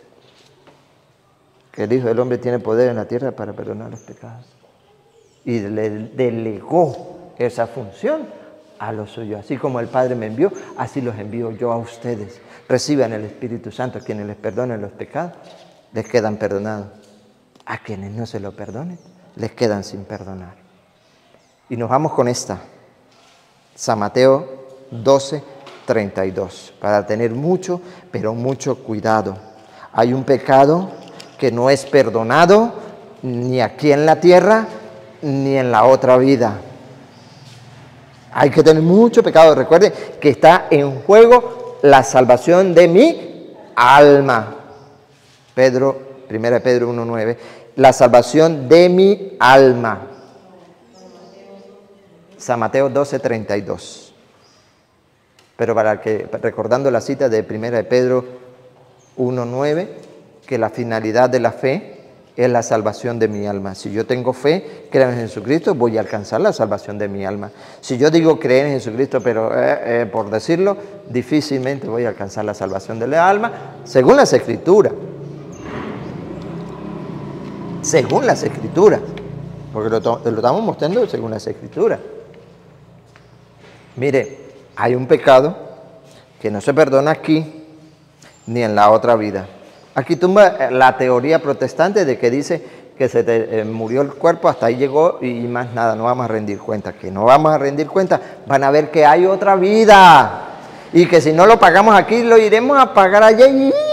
que el Hijo del Hombre tiene poder en la tierra para perdonar los pecados. Y le delegó esa función a los suyos. Así como el Padre me envió, así los envío yo a ustedes. Reciban el Espíritu Santo, a quienes les perdonen los pecados, les quedan perdonados. A quienes no se lo perdonen, les quedan sin perdonar. Y nos vamos con esta. San Mateo doce, treinta y dos. Para tener mucho, pero mucho cuidado. Hay un pecado que no es perdonado ni aquí en la tierra, ni en la otra vida. Hay que tener mucho pecado. Recuerde que está en juego la salvación de mi alma. Pedro, primera de Pedro uno, nueve. La salvación de mi alma. San Mateo doce, treinta y dos. Pero para que, recordando la cita de primera de Pedro uno, nueve, que la finalidad de la fe es la salvación de mi alma. Si yo tengo fe, creo en Jesucristo, voy a alcanzar la salvación de mi alma. Si yo digo creer en Jesucristo, pero eh, eh, por decirlo, difícilmente voy a alcanzar la salvación de la alma, según las Escrituras. Según las Escrituras. Porque lo, lo estamos mostrando según las Escrituras. Mire, hay un pecado que no se perdona aquí ni en la otra vida. Aquí tumba la teoría protestante de que dice que se te, eh, murió el cuerpo, hasta ahí llegó y más nada, no vamos a rendir cuenta. Que no vamos a rendir cuenta, van a ver que hay otra vida y que si no lo pagamos aquí, lo iremos a pagar allá.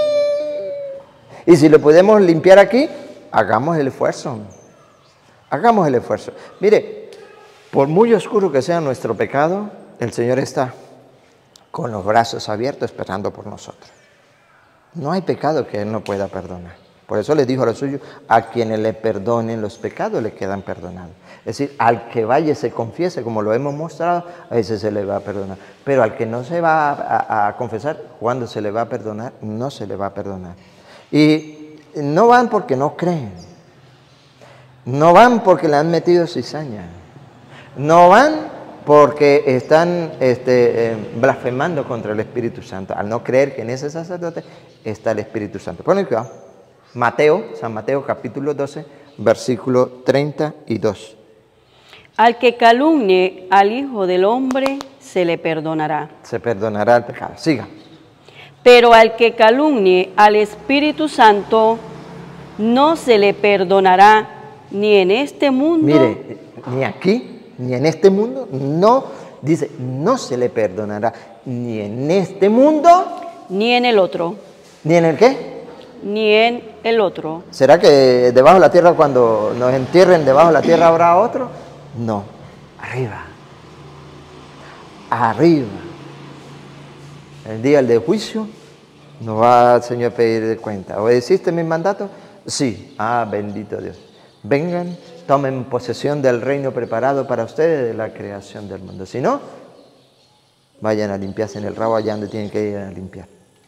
Y si lo podemos limpiar aquí, hagamos el esfuerzo. Hagamos el esfuerzo. Mire, por muy oscuro que sea nuestro pecado, el Señor está con los brazos abiertos esperando por nosotros. No hay pecado que Él no pueda perdonar. Por eso le dijo a los suyos, a quienes le perdonen los pecados le quedan perdonados. Es decir, al que vaya y se confiese, como lo hemos mostrado, a ese se le va a perdonar. Pero al que no se va a, a, a confesar, cuando se le va a perdonar, no se le va a perdonar. Y no van porque no creen. No van porque le han metido cizaña. No van porque están este, eh, blasfemando contra el Espíritu Santo, al no creer que en ese sacerdote está el Espíritu Santo. Ponen cuidado. Mateo, San Mateo capítulo doce, versículo treinta y dos. Al que calumnie al Hijo del Hombre, se le perdonará. Se perdonará el pecado. Siga. Pero al que calumnie al Espíritu Santo, no se le perdonará ni en este mundo. Mire, ni aquí, ni en este mundo, no, dice, no se le perdonará, ni en este mundo. Ni en el otro. ¿Ni en el qué? Ni en el otro. ¿Será que debajo de la tierra, cuando nos entierren debajo de la tierra, habrá otro? No, arriba. Arriba. El día del juicio nos va el Señor a pedir cuenta. ¿Obedeciste mis mandatos? Sí. Ah, bendito Dios. Vengan, tomen posesión del reino preparado para ustedes de la creación del mundo. Si no, vayan a limpiarse en el rabo allá donde tienen que ir a limpiar.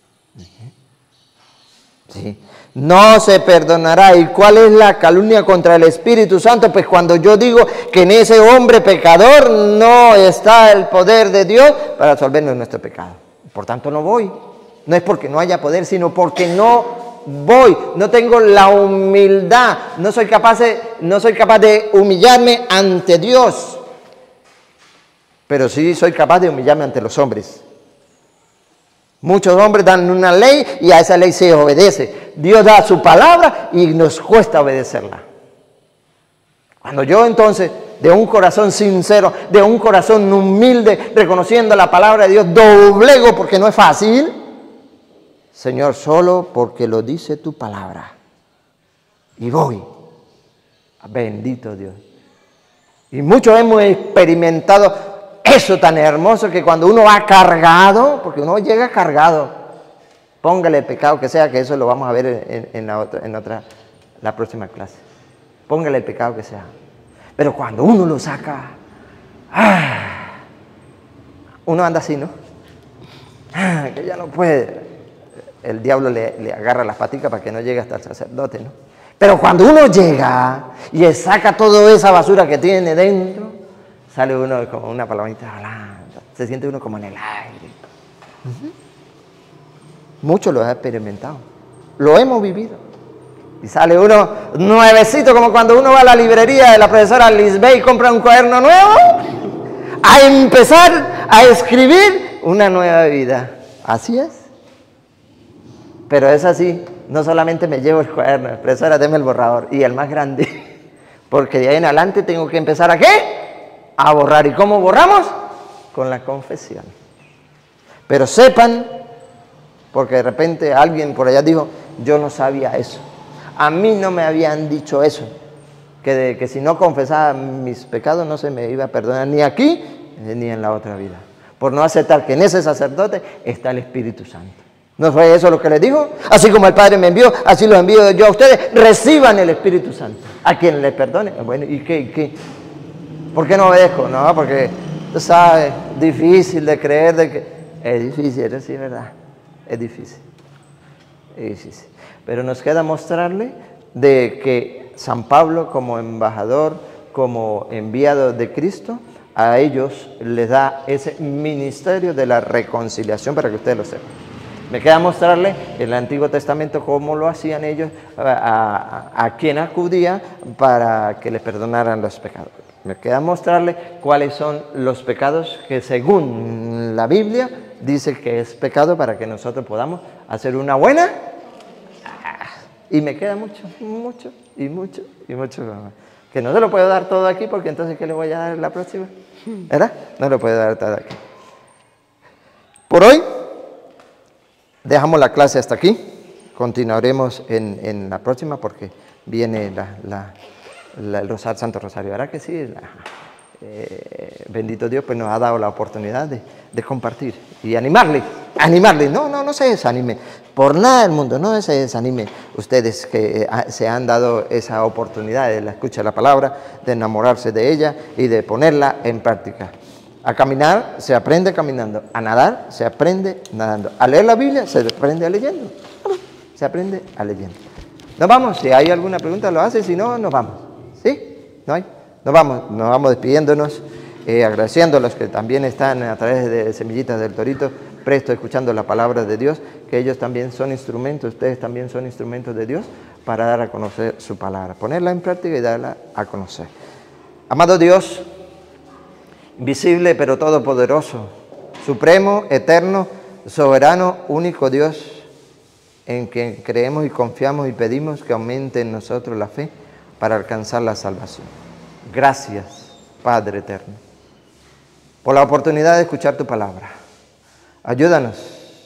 Sí. No se perdonará. ¿Y cuál es la calumnia contra el Espíritu Santo? Pues cuando yo digo que en ese hombre pecador no está el poder de Dios para absolvernos de nuestro pecado. Por tanto no voy. No es porque no haya poder, sino porque no voy, no tengo la humildad, no soy capaz de, no soy capaz de humillarme ante Dios, pero sí soy capaz de humillarme ante los hombres. Muchos hombres dan una ley y a esa ley se obedece. Dios da su palabra y nos cuesta obedecerla. Cuando yo entonces, de un corazón sincero, de un corazón humilde, reconociendo la palabra de Dios, doblego porque no es fácil, Señor, solo porque lo dice tu palabra. Y voy. Bendito Dios. Y muchos hemos experimentado eso tan hermoso que cuando uno va cargado, porque uno llega cargado, póngale el pecado que sea, que eso lo vamos a ver en, en, la, otra, en otra, la próxima clase. Póngale el pecado que sea. Pero cuando uno lo saca, ¡ah! Uno anda así, ¿no? ¡Ah! Que ya no puede. El diablo le, le agarra las paticas para que no llegue hasta el sacerdote, ¿no? Pero cuando uno llega y saca toda esa basura que tiene dentro, sale uno como una palomita volando, se siente uno como en el aire. Uh-huh. Muchos lo han experimentado, lo hemos vivido. Y sale uno nuevecito, como cuando uno va a la librería de la profesora Lisbeth y compra un cuaderno nuevo, a empezar a escribir una nueva vida. Así es. Pero es así no solamente me llevo el cuaderno, profesora, deme el borrador, y el más grande, porque de ahí en adelante tengo que empezar ¿a qué? A borrar. ¿Y cómo borramos? Con la confesión. Pero sepan, porque de repente alguien por allá dijo, yo no sabía eso, a mí no me habían dicho eso, que, de, que si no confesaba mis pecados no se me iba a perdonar ni aquí ni en la otra vida, por no aceptar que en ese sacerdote está el Espíritu Santo. ¿No fue eso lo que les dijo? Así como el Padre me envió, así los envío yo a ustedes, reciban el Espíritu Santo. A quien les perdone. Bueno, ¿y qué? ¿Y qué? ¿Por qué no obedezco? No, porque, tú sabes, difícil de creer de que... Es difícil, es decir, ¿verdad? Es difícil. Es difícil. Pero nos queda mostrarle de que San Pablo, como embajador, como enviado de Cristo, a ellos les da ese ministerio de la reconciliación, para que ustedes lo sepan. Me queda mostrarle en el Antiguo Testamento cómo lo hacían ellos, a, a, a quien acudía para que les perdonaran los pecados. Me queda mostrarle cuáles son los pecados que según la Biblia dice que es pecado para que nosotros podamos hacer una buena. Y me queda mucho, mucho, y mucho, y mucho. Que no se lo puedo dar todo aquí porque entonces ¿qué le voy a dar la próxima? ¿Verdad? No lo puedo dar todo aquí. Por hoy dejamos la clase hasta aquí, continuaremos en, en la próxima porque viene la, la, la, el Rosario, Santo Rosario, ¿verdad que sí? La, eh, bendito Dios, pues nos ha dado la oportunidad de, de compartir y animarle, animarle, no, no, no se desanime, por nada del mundo, no se desanime ustedes que eh, se han dado esa oportunidad de la escucha de la palabra, de enamorarse de ella y de ponerla en práctica. A caminar se aprende caminando, a nadar se aprende nadando, a leer la Biblia se aprende leyendo, se aprende a leyendo. Nos vamos, si hay alguna pregunta lo hace, si no, nos vamos. ¿Sí? ¿No hay? Nos vamos, nos vamos despidiéndonos, eh, agradeciendo a los que también están a través de Semillitas del Torito, presto escuchando la palabra de Dios, que ellos también son instrumentos, ustedes también son instrumentos de Dios para dar a conocer su palabra, ponerla en práctica y darla a conocer. Amado Dios, invisible pero todopoderoso, supremo, eterno, soberano, único Dios, en quien creemos y confiamos y pedimos que aumente en nosotros la fe para alcanzar la salvación. Gracias, Padre eterno, por la oportunidad de escuchar tu palabra. Ayúdanos,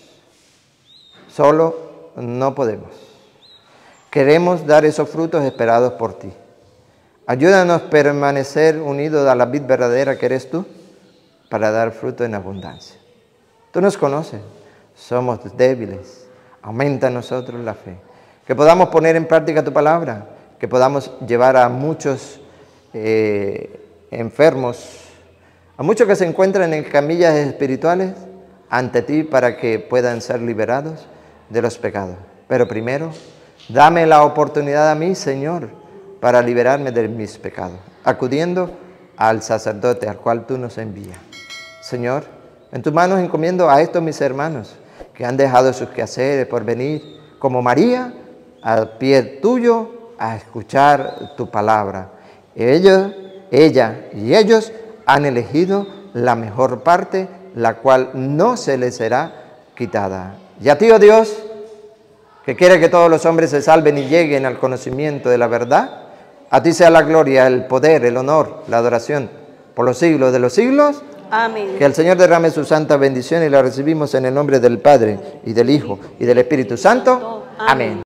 solo no podemos. Queremos dar esos frutos esperados por ti. Ayúdanos a permanecer unidos a la vid verdadera que eres tú, para dar fruto en abundancia. Tú nos conoces, somos débiles, aumenta en nosotros la fe. Que podamos poner en práctica tu palabra, que podamos llevar a muchos eh, enfermos, a muchos que se encuentran en camillas espirituales, ante ti para que puedan ser liberados de los pecados. Pero primero, dame la oportunidad a mí, Señor, para liberarme de mis pecados, acudiendo al sacerdote al cual tú nos envías. Señor, en tus manos encomiendo a estos mis hermanos que han dejado sus quehaceres por venir, como María, al pie tuyo a escuchar tu palabra. Ellos, ella y ellos han elegido la mejor parte, la cual no se les será quitada. Y a ti, oh Dios, que quiere que todos los hombres se salven y lleguen al conocimiento de la verdad, a ti sea la gloria, el poder, el honor, la adoración, por los siglos de los siglos. Amén. Que el Señor derrame su santa bendición y la recibimos en el nombre del Padre, y del Hijo, y del Espíritu Santo. Amén. Amén.